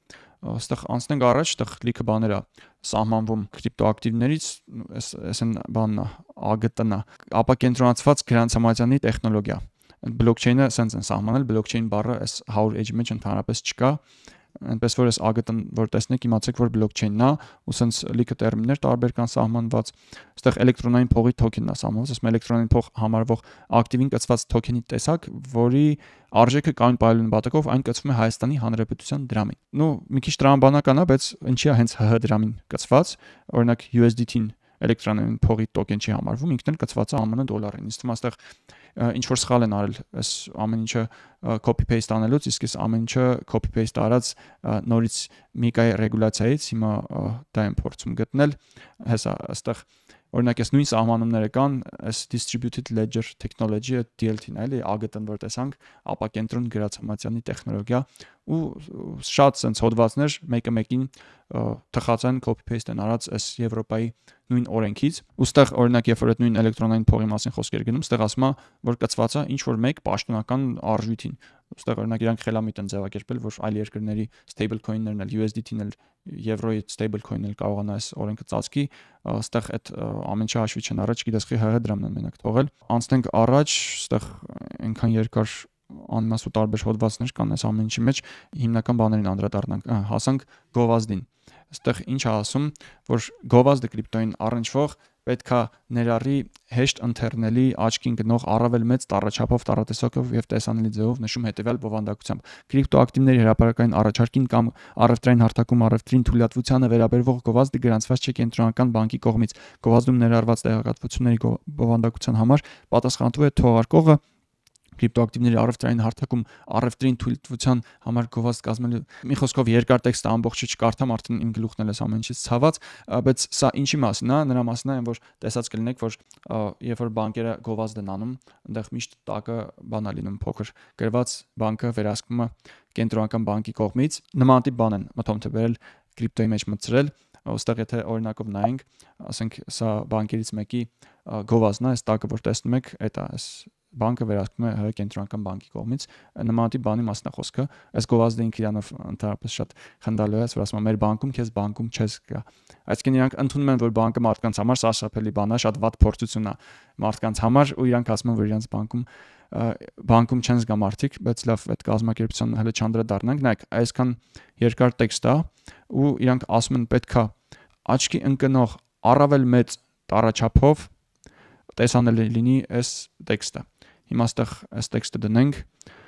Այստեղ անցնենք առաջ, այստեղ լիքը բաներ է սահմանվում կրիպտոակտիվներից, այս են բանն է, AGT-ն է, ապակենտրոնացված գրանցամատյանի տեխնոլոգիա։ Բլոկչեյնը sense են սահմանել, բլոկչեյն բառը այս 100 edge մեջ ընդհանրապես չկա, այնպես որ այս AGT-ն որ տեսնեք, իմացեք, որ բլոկչեյնն է, ու sense լիքը տերմիններ տարբեր կան սահմանված։ Այստեղ էլեկտրոնային փողի թոքենն է սահմանված, ասում էլեկտրոնային փող համարվող ակտիվին կցված թոքենի տեսակ, որի արժեքը կայուն պահելու նպատակով այն կցվում է Հայաստանի Հանրապետության դրամին։ Մի քիչ տրամաբանական է, բայց ինչի է հենց ՀՀ դրամին կցված, օրինակ USDT-ն էլեկտրոնային փողի տոկեն չի համարվում, ինքն էլ կցված է ԱՄՆ դոլարին։ Իսկ այստեղ ինչ որ սխալ են արել, այս ամեն ինչը copy paste անելուց, իսկ այս ամեն ինչը copy paste արած նորից մի կայ ռեգուլյացիայից հիմա դա եմ փորձում գտնել, հեսա այստեղ օրինակ այս նույն սահմանումները կան, այս distributed ledger technology-ը DLT-ն է, էլի AGT-ն որ տեսանք, ապակենտրոն գրացամատյանի տեխնոլոգիա, ու շատ sense հոդվածներ մեկը մեկին թխած են copy paste են արած այս Եվրոպայի նույն օրենքից, ու ստեղ օրինակ երբ որ այդ նույն էլեկտրոնային փողի մասին խոսքեր գնում, ստեղ ասում է, որ կցված է ինչ որ մեկ պաշտոնական արժույթին։ Ստեղ օրինակ իրանք խելամիտ են ձևակերպել, որ այլ երկրների stable coin-ներն էլ USDT-ն էլ եվրոյի stable coin-ն էլ կարողանա այս օրենքը ծածկի, ստեղ այդ ամեն ինչ հաշվի չեն առաջ, գիտես խի ՀՀ դրամն են մենակ թողել։ Անցնենք առաջ, ստեղ այնքան երկար անմասու տարբեր հոդվածներ կան այս ամեն ինչի մեջ, հիմնական բաներին անդրադառնանք, հասանք գովազդին։ Այստեղ ինչ է ասում, որ գովազդը կրիպտոին առնչվող պետքա ներառի հեշտ ընթեռնելի աչքին գնող առավել մեծ տառաչափով, տառատեսակով եւ տեսանելի ձևով նշում հետեւյալ բովանդակությամբ. կրիպտոակտիվների հրապարակային առաջարկին կամ առևտրային հարթակում առևտրին թույլատվությանը վերաբերվող գովազդը գրանցված չէ կենտրոնական բանկի կողմից։ Գովազդում ներառված տեղեկատվությունների բովանդակության համար պատասխանատու է թողարկողը կրիպտոակտիվների առևտրային հարթակում առևտրին թույլտվության համար գովազդ կազմելու մի խոսքով երկար տեքստը ամբողջը չկարդամ, արդեն իմ գլուխն էլ էս ամեն ինչից ցաված, բայց սա ինչի մասին է, նրա մասին է, որ տեսած կլինեք, որ երբ որ բանկերը գովազդ են անում, այնտեղ միշտ տակը բան է լինում փոքր գրված բանկը վերահսկվում է կենտրոնական բանկի կողմից, նման տիպ բան են մտում թե վերել կրիպտոյի մեջ մտցրել, ոստեղ եթե օրինակով նայենք, ասենք սա բանկերից մեկի գովազդն է, այս տակը որ տեսնում եք, այդ է այս բանկը վերահսկվում է ՀՀ կենտրոնական բանկի կողմից, նմանատիպ բանի մասն է խոսքը, այս գովազդը ինքը իրանով ընդհանրապես շատ խնդալու է, որ ասում է մեր բանկում քեզ բանկում չես գա։ Այսինքն իրանք ընդունում են, որ բանկը մարդկանց համար սարսափելի բան է, շատ վատ փորձություն է մարդկանց համար, ու իրանք ասում են, որ իրանք բանկում չեն զգա մարդիկ, բայց լավ, այդ կազմակերպության հələ չանդրադառնանք, նայեք, այսքան երկար տեքստ է, ու իրանք ասում են պետքա աչքի ընկնող առավել մեծ տառաչափով տեսանելի լինի այս տեքստը։ Հիմա այստեղ այս տեքստը դնենք։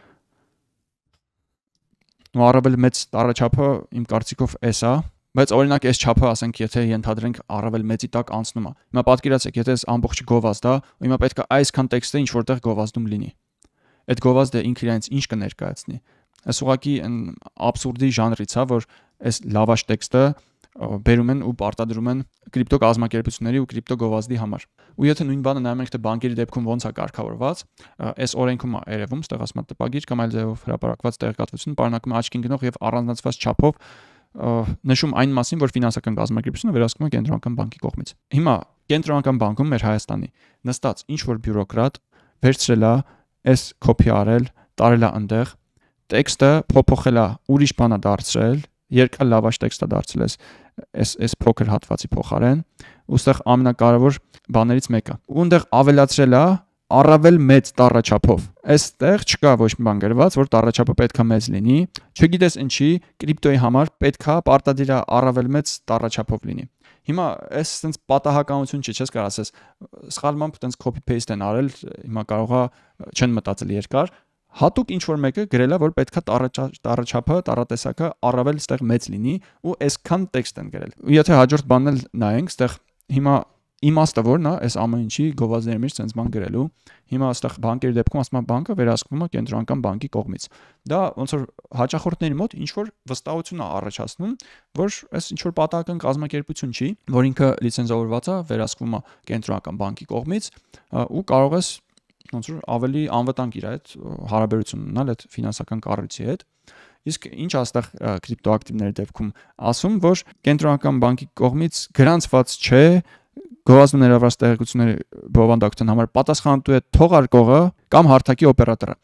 Ու առավել մեծ տառաչափը իմ կարծիքով էս է, բայց օրինակ այս չափը, ասենք, եթե ենթադրենք առավել մեծի տակ անցնում է։ Հիմա պատկերացրեք, եթե այս ամբողջ գովազդ է, ու հիմա պետք է այսքան տեքստը ինչ որտեղ գովազդում լինի։ Այդ գովազդը ինքը իրենից ինչ կներկայացնի։ Այս ուղղակի աբսուրդի ժանրից է, որ այս լավաշ տեքստը բերում են ու պարտադրում են կրիպտո կազմակերպությունների ու կրիպտո գովազդի համար։ Ու եթե նույն բանը նայում ենք թե բանկերի դեպքում ոնց է կարգավորված, այս օրենքում է երևում, ստեղ ասում է տպագիր կամ այլ ձևով հրապարակված տեղեկատվություն պարունակում է աչքին գնող եւ առանձնացված չափով նշում այն մասին, որ ֆինանսական կազմակերպությունը վերահսկվում է կենտրոնական բանկի կողմից։ Հիմա կենտրոնական բանկում մեր Հայաստանի նստած ինչ որ բյուրոկրատ վերցրել է, այս կոպի արել, տարել է այնտեղ, տեքստը փոփոխել է, ուրիշ բան է դարձրել, երկար լավաշ տեքստ է դարձրել այս փոքր հատվածի փոխարեն, ու ստեղ ամենակարևոր բաներից մեկը։ Ու այնտեղ ավելացրել է առավել մեծ տառաչափով։ Այստեղ չկա ոչ մի բան գրված, որ տառաչափը պետքա մեծ լինի, չգիտես ինչի, կրիպտոյի համար պետքա պարտադիր է առավել մեծ տառաչափով լինի։ Հիմա այս sense պատահականություն չի, չես կարող ասես սխալմամբ տենց copy paste են արել, հիմա կարողա չեն մտածել երկար, հատուկ ինչ որ մեկը գրել է, որ պետքա տառաչափը, տառատեսակը առավել ստեղ մեծ լինի ու այսքան տեքստ են գրել։ Ու եթե հաջորդ բանն էլ նայենք, ստեղ հիմա իմաստը որն է, այս ամեն ինչի գովազդների մեջ sense բան գրելու։ Հիմա այստեղ բանկերի դեպքում ասում է բանկը վերահսկվում է կենտրոնական բանկի կողմից։ Դա ոնց որ հաճախորդների մոտ ինչ որ վստահություն է առաջացնում, որ այս ինչ որ պատահական կազմակերպություն չի, որ ինքը լիցենզավորված է, վերահսկվում է կենտրոնական բանկի կողմից ու կարող ես ոնց որ ավելի անվտանգ իր այդ հարաբերություն ունենալ այդ ֆինանսական կառույցի հետ։ Իսկ ինչ այստեղ կրիպտոակտիվների դեպքում ասում, որ կենտրոնական բանկի կողմից գրանցված չէ գովազդում ներառված տեղեկությունների բովանդակության համար պատասխանատու է թողարկողը կամ հարթակի օպերատորը։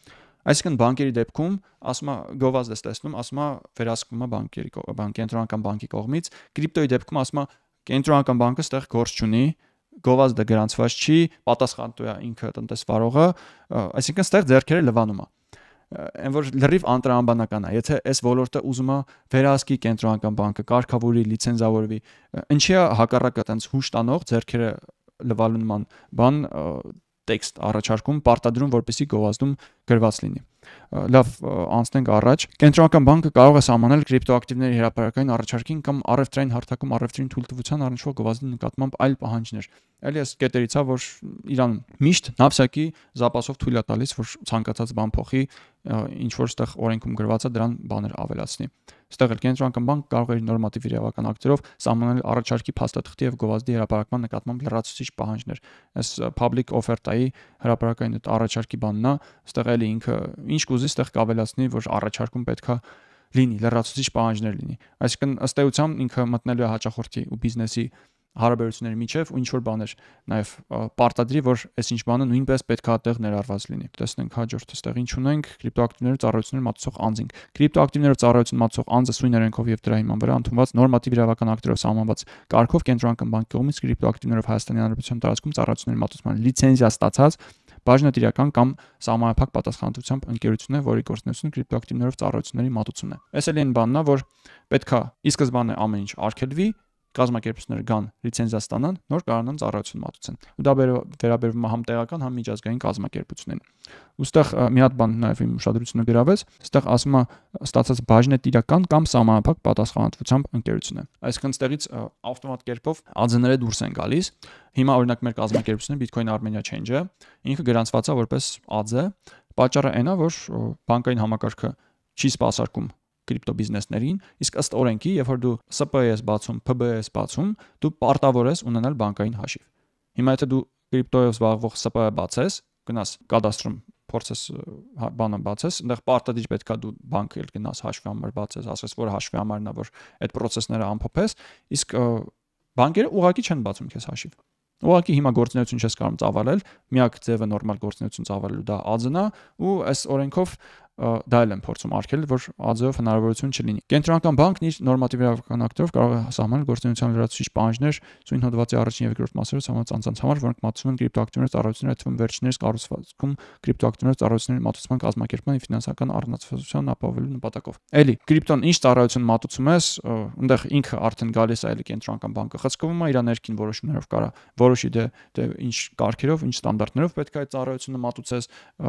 Այսինքն բանկերի դեպքում ասում է գովազդ ես տեսնում, ասում է վերահսկվում է կենտրոնական բանկի կողմից, կրիպտոյի դեպքում ասում է կենտրոնական բանկը ստեղ գործ չունի, գովազդը գրանցված չի, պատասխանատու է ինքը տնտեսվարողը, այսինքն ստեղ ձեռքերը լվանում է։ Այն որ լրիվ անտրամաբանական է, եթե այս ոլորտը ուզում է վերահսկի կենտրոնական բանկը, կարգավորի, լիցենզավորվի, ինչի է հակառակը տենց հուշ տանող ձեռքերը լվալուն բան տեքստ առաջարկում, պարտադրում, որպեսզի գովազդում գրված լինի։ Լավ, անցնենք առաջ։ Կենտրոնական բանկը կարող է սահմանել կրիպտոակտիվների հրապարակային առաջարկին կամ առևտրային հարթակում առևտրին թույլտվության առնչվող գովազդի նկատմամբ այլ պահանջներ։ Էլի այս կետերից է, որ Իրան միշտ նապսակի զապասով թույլ է տալիս, որ ցանկացած բան փոխի, ինչ որ ստեղ օրենքում գրված է, դրան բաներ ավելացնի։ Ստեղ էլ կենտրոնական բանկը կարող է իր նորմատիվ իրավական ակտերով սահմանել առաջարկի փաստաթղթի եւ գովազդի հրապարակման նկատմամբ լրացուցիչ պահանջներ։ Այս public offer-ի հրապարակային առաջարկի բանն է, ստեղ էլի ինքը ինչ կուզի, ստեղ կավելացնի, որ առաջարկում պետքա լինի լրացուցիչ պահանջներ լինի։ Այսինքն ըստ էության ինքը մտնելու է հաճախորդի ու բիզնեսի հարաբերությունների միջև ու ինչ որ բաներ նաև պարտադրի, որ այս ինչ բանը նույնպես պետք է այդտեղ ներառված լինի։ Տեսնենք հաջորդը ստեղ ինչ ունենք, կրիպտոակտիվներով ծառայություններ մատուցող անձինք։ Կրիպտոակտիվներով ծառայություն մատուցող անձը սույն օրենքով եւ դրա հիման վրա ընդունված նորմատիվ իրավական ակտերով սահմանված կարգով կենտրոնական բանկի կողմից կրիպտոակտիվներով Հայաստանի Հանրապետության տարածքում ծառայությունների մատուցման լիցենզիա ստացած բաժնետիրական կամ սահմանափակ պատասխանատվությամբ ընկերություն է, որի գործունեությունը կրիպտոակտիվներով ծառայությունների մատուցումն է։ Այս էլ այն բանն է, որ պետքա ի սկզբանե ամեն ինչ արգելվի, կազմակերպությունները կան լիցենզիա ստանան, նոր կարողանան ծառայություն մատուցեն։ Ու դա վերաբերվում է համ տեղական, համ միջազգային կազմակերպություններին։ Ոստեղ մի հատ բան նաև իմ ուշադրությունը գրավեց, այստեղ ասում է ստացած բաժնետիրական կամ սահմանափակ պատասխանատվությամբ ընկերություն է։ Այսինքն ստեղից ավտոմատ կերպով ԱԶՆ-ները դուրս են գալիս։ Հիմա օրինակ մեր կազմակերպությունը Bitcoin Armenia Change-ը ինքը գրանցված է որպես ԱԶ, պատճառը այն է, որ բանկային համակարգը չի սպասարկում կրիպտո բիզնեսներին, իսկ ըստ օրենքի, երբ որ դու ՍՊ ես բացում, ՓԲ ես բացում, դու պարտավոր ես ունենալ բանկային հաշիվ։ Հիմա եթե դու կրիպտոյով զբաղվող ՍՊ բացես, գնաս կադաստրում փորձես բանը բացես, այնտեղ պարտադիր պետքա դու բանկը գնաս հաշվի համար բացես, ասես որ հաշվի համարն է, որ այդ process-ները ամփոփես, իսկ բանկերը ուղղակի չեն բացում քեզ հաշիվ։ Ուղղակի հիմա գործունեություն չես կարող ծավալել, միակ ձևը նորմալ գործունեություն ծավալելու դա ԱԶՆ-ն է, ու այս օրենքով դա էլ են փորձում արգելել, որ ԱԶ-ով հնարավորություն չլինի։ Կենտրոնական բանկն իր նորմատիվ իրավական ակտերով կարող է սահմանել գործունեության լրացուցիչ պահանջներ սույն հոդվածի առաջին եւ երկրորդ մասերով սահմանված անձանց համար, որոնք մատուցում են կրիպտոակտիվների ծառայությունների, այդ թվում վերջիններս կառուցվածքում կրիպտոակտիվների ծառայությունների մատուցման կազմակերպման եւ ֆինանսական առնչվածության ապահովելու նպատակով։ Էլի կրիպտոն ինչ ծառայություն մատուցում ես, այնտեղ ինքը արդեն գալիս է էլի կենտրոնական բանկը խցկվում է իր ներքին որոշումներով կարա որոշի դե ինչ կարգերով, ինչ ստանդարտներով պետք է այդ ծառայությունը մատուցես,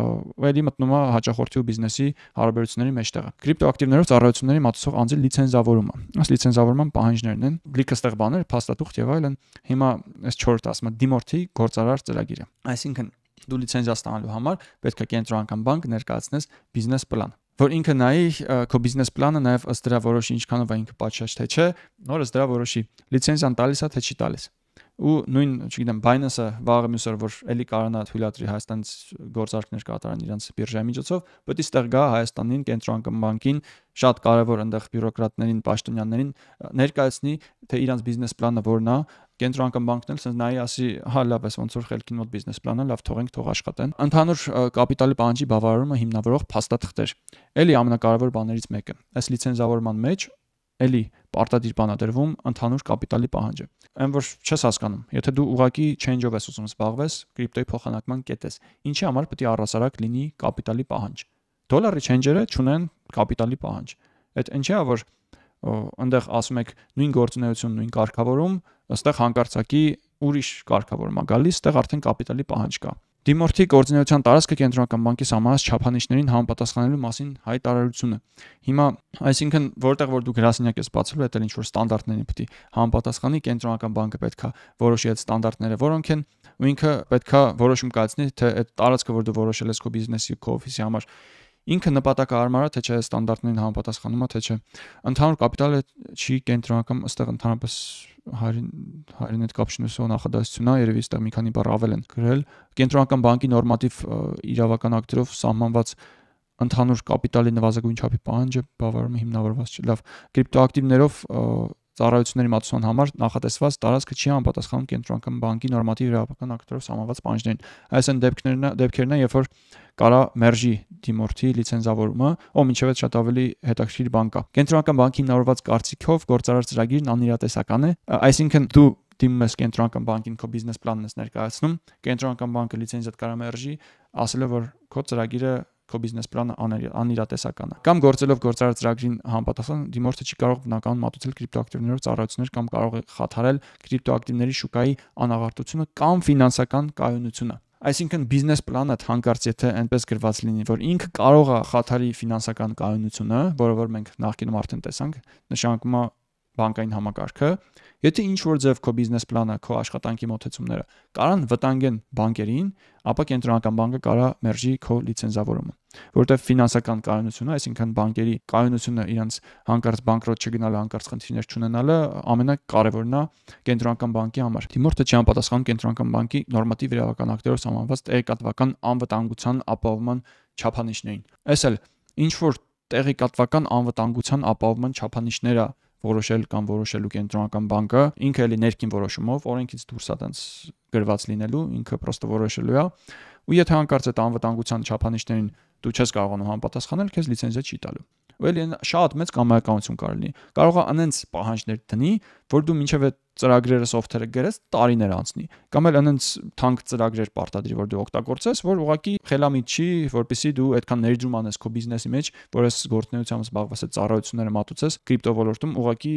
էլի մտնում է հաճախորդի ու բիզնեսի հարաբերությունների մեջտեղը։ Կրիպտոակտիվներով ծառայությունների մատուցող անձի լիցենզավորումը։ Այս լիցենզավորման պահանջներն են լիքը ստեղ բաներ, փաստաթուղթ եւ այլն։ Հիմա այս 4-րդ ասում է դիմորդի գործարար ծրագիրը։ Այսինքն դու լիցենզիա ստանալու համար պետք է կենտրոնական բանկ ներկայացնես բիզնես պլան, որ ինքը նայի քո բիզնես պլանը նաև ըստ դրա որոշի ինչքանով է ինքը պատշաճ թե չէ, նոր ըստ դրա որոշի լիցենզիան տալիս է թե չի տալիս։ Ու նույն, չգիտեմ, Binance-ը վաղը մյուսը որ էլի կարողանա թույլատրի Հայաստանից գործարքներ կատարեն իրենց բիրժայի միջոցով, պետք է ստեղ գա Հայաստանին կենտրոնական բանկին շատ կարևոր այնտեղ բյուրոկրատներին, պաշտոնյաներին ներկայացնի, թե իրենց բիզնես պլանը որն է, կենտրոնական բանկն էլ ասես նայի ասի, հա լավ է, ոնց որ խելքին մոտ բիզնես պլանը, լավ թողենք, թող աշխատեն։ Ընդհանուր կապիտալի պահանջի բավարարումը հիմնավորող փաստաթղթեր։ Էլի ամենակարևոր բաներից մեկը։ Այս լիցենզավորման մեջ էլի պարտադիր բան է դրվում ընդհանուր կապիտալի պահանջը։ Այն որ չես հասկանում, եթե դու ուղակի change-ով ես ուզում զբաղվես, կրիպտոյի փոխանակման կետ ես, ինչի համար պետք է առհասարակ լինի կապիտալի պահանջ։ Դոլարի change-երը չունեն կապիտալի պահանջ։ Այդ ինչի է որ այնտեղ ասում եք նույն գործունեություն, նույն կարգավորում, այստեղ հանկարծակի ուրիշ կարգավորում է գալիս, այստեղ արդեն կապիտալի պահանջ կա։ Դիմորդի գործունեության տարածքը կենտրոնական բանկի սահմանած չափանիշներին համապատասխանելու մասին հայտարարությունը։ Հիմա, այսինքն, որտեղ որ դու գրասենյակ ես բացելու, դա ինչ որ ստանդարտներին պետք է համապատասխանի, կենտրոնական բանկը պետք է որոշի այդ ստանդարտները որոնք են, ու ինքը պետք է որոշում կայացնի, թե այդ տարածքը, որ դու որոշել ես քո բիզնեսի, քո օֆիսի համար, ինքը նպատակահարմար է, թե չէ ստանդարտներին համապատասխանում է, թե չէ։ Ընդհանուր կապիտալը չի կենտրոնական, ըստեղ ընդհանրապես հայրեն հետ կապ չունեցող նախադասություն է, երևի այստեղ մի քանի բառ ավել են գրել։ Կենտրոնական բանկի նորմատիվ իրավական ակտերով սահմանված ընդհանուր կապիտալի նվազագույն չափի պահանջը բավարարում հիմնավորված չէ։ Լավ, կրիպտոակտիվներով ծառայությունների մատուցման համար նախատեսված տարածքը չի համապատասխանում կենտրոնական բանկի նորմատիվ իրավական ակտերով սահմանված պահանջներին։ Այս այն դեպքերն են, երբ որ կարա մերժի դիմորդի լիցենզավորումը, մինչև շատ ավելի հետաքրքիր բան կա։ Կենտրոնական բանկի հիմնավորված կարծիքով գործարար ծրագիրն անիրատեսական է, այսինքն դու դիմում ես կենտրոնական բանկին, քո բիզնես պլանն ես ներկայացնում, կենտրոնական բանկը լիցենզիադ կարա մերժի, ասելով որ քո ծրագիրը քո բիզնես պլանը անիրատեսական է։ Կամ գործելով գործարար ծրագրին համապատասխան դիմորդը չի կարող բնականon մատուցել կրիպտոակտիվներով ծառայություններ կամ կարող է խաթարել կրիպտոակտիվների շուկայի անաղարտությունը կամ ֆինանսական կայունությունը։ Այսինքն բիզնես պլանը հանկարծ եթե այնպես գրված լինի, որ ինքը կարող է խաթարի ֆինանսական կայունությունը, որը որ մենք նախկինում արդեն տեսանք, նշանակում է բանկային համակարգը, եթե ինչ-որ ձև քո բիզնես պլանը, քո աշխատանքի մոտեցումները կարան վտանգեն բանկերին, ապա կենտրոնական բանկը կարա մերժի քո լիցենզավորումը, որովհետև ֆինանսական կայունությունը, այսինքն բանկերի կայունությունը իրենց հանկարծ բանկրոտ չգնալը, հանկարծ խնդիրներ չունենալը ամենակարևորն է կենտրոնական բանկի համար։ Դիմորդը չի համապատասխանում կենտրոնական բանկի նորմատիվ իրավական ակտերով սահմանված տեղեկատվական անվտանգության ապահովման չափանիշներին։ Այս էլ ինչ-որ տեղեկատվական անվտանգության ապահովման չափանիշները որոշել կամ որոշելու կենտրոնական բանկը ինքը էլի ներքին որոշումով օրենքից դուրս է տենց գրված լինելու, ինքը պրոստը որոշելու է, ու եթե հանկարծ այդ անվտանգության չափանիշներին դու չես կարողանում համապատասխանել, քեզ լիցենզիա չի տալու։ Ու էլի շատ մեծ կամայականություն կարող լինի։ Կարող է անենց պահանջներ դնի, որ դու մինչև այդ ծրագրերը սոֆթվերը գրես տարիներ անցնի, կամ էլ անենց թանկ ծրագրեր պարտադրի, որ դու օգտագործես, որ ուղղակի խելամիտ չի, որպեսզի դու այդքան ներդրում անես քո բիզնեսի մեջ, որ այս գործունեությամբ զբաղված այդ ծառայությունները մատուցես կրիպտո ոլորտում, ուղղակի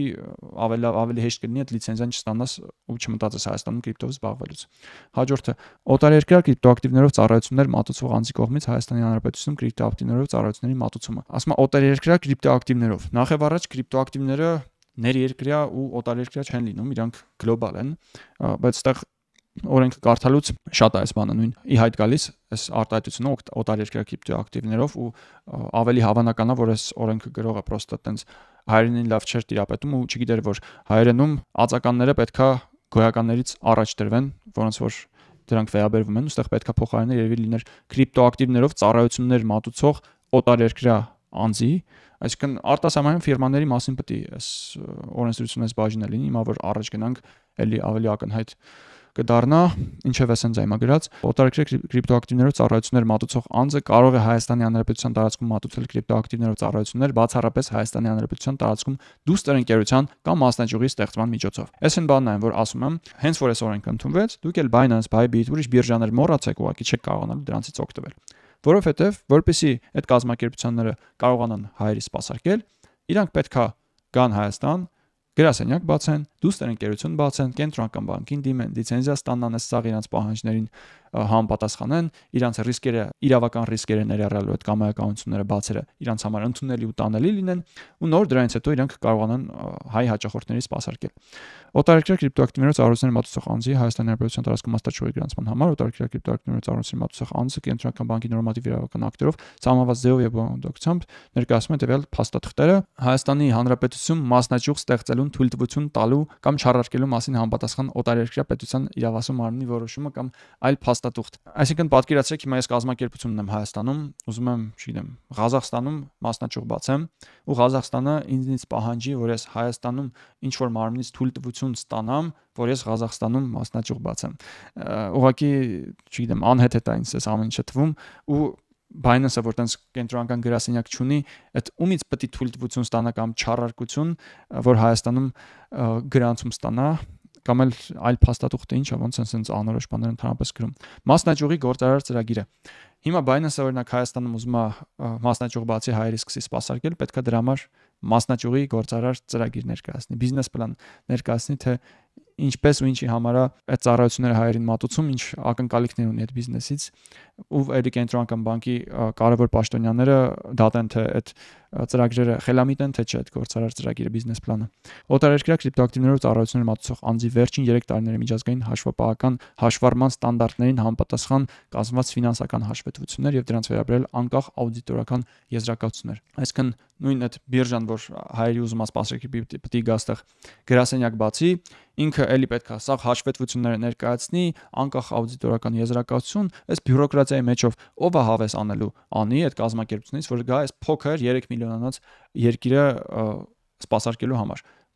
ավելի հեշտ կլինի այդ լիցենզիան չստանաս ու չմտածես Հայաստանում կրիպտով զբաղվելուց։ Հաջորդը օտարերկրյա կրիպտոակտիվներով ծառայություններ մատուցող անձի կողմից Հայաստանի Հանրապետությունում կրիպտոակտիվներով ծառայությունների մատուցումը։ Ասում է օտարերկրյա կրիպտոակտիվներով։ Նախ եւ առաջ կրիպտոակտիվները ներերկրյա ու օտարերկրյա չեն լինում, իրանք գլոբալ են, բայց այդտեղ օրենքը կարդալուց շատ է այս բանը նույն ի հայտ գալիս, այս արտահայտությունը օտարերկրյա կրիպտոակտիվներով ու ավելի հավանական է, որ այս օրենքը գրողը պրոստը տենց հայերենին լավ չէր տիրապետում ու չգիտեր, որ հայերենում ածականները պետքա գոյականներից առաջ դրվեն, որոնց որ դրանք վերաբերվում են, ուստեղ պետքա փոխարենը երևի լիներ կրիպտոակտիվներով ծառայություններ մատուցող օտարերկրյա անձի, այսինքն արտասահմանյան ֆիրմաների մասին պետք է այս օրենսդրությունը բաժանել լինի, հիմա որ առաջ գնանք, էլի ավելի ակնհայտ կդառնա, ինչև է սենց այմագրած, օտարերկրյա կրիպտոակտիվներով ծառայություններ մատուցող անձը կարող է Հայաստանի Հանրապետության տարածքում մատուցել կրիպտոակտիվներով ծառայություններ, բացառապես Հայաստանի Հանրապետության տարածքում դուստր ընկերության կամ մասնաճյուղի ստեղծման միջոցով։ Այս այն բանն է, որ ասում եմ, հենց որ այս օրենքը ընդունվեց, դուք էլ Binance, Bybit, ուրիշ բիրժաներ մոռացեք, ուղղակի չեք կարողանալ դրանցից օգտվել։ Որովհետև որպեսզի այդ կազմակերպությունները կարողանան հայերի սպասարկել, իրանք պետքա գան Հայաստան, գրասենյակ բացեն, դուստր ընկերություն բացեն, կենտրոնական բանկին դիմեն, լիցենզիա ստանան, ըստ իրենց պահանջներին համապատասխանեն, իրենց ռիսկերը, իրավական ռիսկերը ներառյալ այդ կամայականությունները բացերը իրենց համար ընդունելի ու տանելի լինեն, ու նոր դրանից հետո իրանք կարողանան հայ հաճախորդների սպասարկել։ Օտարերկրյա կրիպտոակտիվներով ծառայություններ մատուցող անձի Հայաստանի Հանրապետության տարածքում մասնաճյուղի գրանցման համար օտարերկրյա կրիպտոակտիվներով ծառայություններ մատուցող անձը կենտրոնական բանկի նորմատիվ իրավական ակտերով սահմանված ձևով եւ բովանդակությամբ ներկայացում է տվյալ փաստաթղթերը Հայաստանի Հանրապետությունում մասնաճյուղ ստեղծելուն թույլտվություն տալու կամ չառարկելու մասին համապատասխան օտարերկրյա պետության իրավասու մարմնի որոշումը կամ այլ փաստաթուղթ։ Այսինքն պատկերացրեք, հիմա ես կազմակերպություն ունեմ Հայաստանում, ուզում եմ, չգիտեմ, Ղազախստանում մասնաճյուղ բացեմ, ու Ղազախստանը ինձնից պահանջի, որ ես Հայաստանում ինչ որ մարմնից թույլտվություն ստանամ, որ ես Ղազախստանում մասնաճյուղ բացեմ։ Ուղղակի, չգիտեմ, անհեթեթ է ինձ այս ամեն ինչը թվում ու Binance-ը որ տենց կենտրոնական գրասենյակ չունի, այդ ումից պետք է թույլտվություն ստանա կամ չառարկություն, որ Հայաստանում գրանցում ստանա կամ այլ փաստաթուղթ է, ինչա ոնց են անորոշ բաներ ընդհանրապես գրում։ Մասնաճյուղի գործարար ծրագիրը։ Հիմա Binance-ը օրինակ Հայաստանում ուզում է մասնաճյուղ բացի հայերի սկսի սպասարկել, պետք է դրա համար մասնաճյուղի գործարար ծրագիր ներկայացնի, բիզնես պլան ներկայացնի, թե ինչպես ու ինչի համար է այդ ծառայությունները հայերին մատուցում, ինչ ակնկալիքներ ունի այդ բիզնեսից, ու այլ կենտրոնական բանկի կարևոր պաշտոնյաները դատեն, թե այդ ծրագրերը խելամիտ են, թե չէ այդ գործարար ծրագիրը, բիզնես պլանը։ Օտարերկրյա կրիպտոակտիվներով ծառայություններ մատուցող անձի վերջին 3 տարիների միջազգային հաշվապահական հաշվառման ստանդարտներին համապատասխան կազմված ֆինանսական հաշվետվություններ եւ դրանց վերաբերյալ անկախ աուդիտորական եզրակացություններ։ Այսինքն նույն այդ բիրժան, որ հայերի ուզում ասպասրեկի պետք է գա այդտեղ գրասենյակ բացի, ինքը էլի պետք է սա հաշվետվությունները ներկայացնի, անկախ աուդիտորական եզրակացություն, այս բյուրոկրատիայի մեջով ով է հավես անելու անի այդ կազմակերպությունից, որ գա այս փոքր 3 միլիոնանոց երկիրը սպասարկելու համար։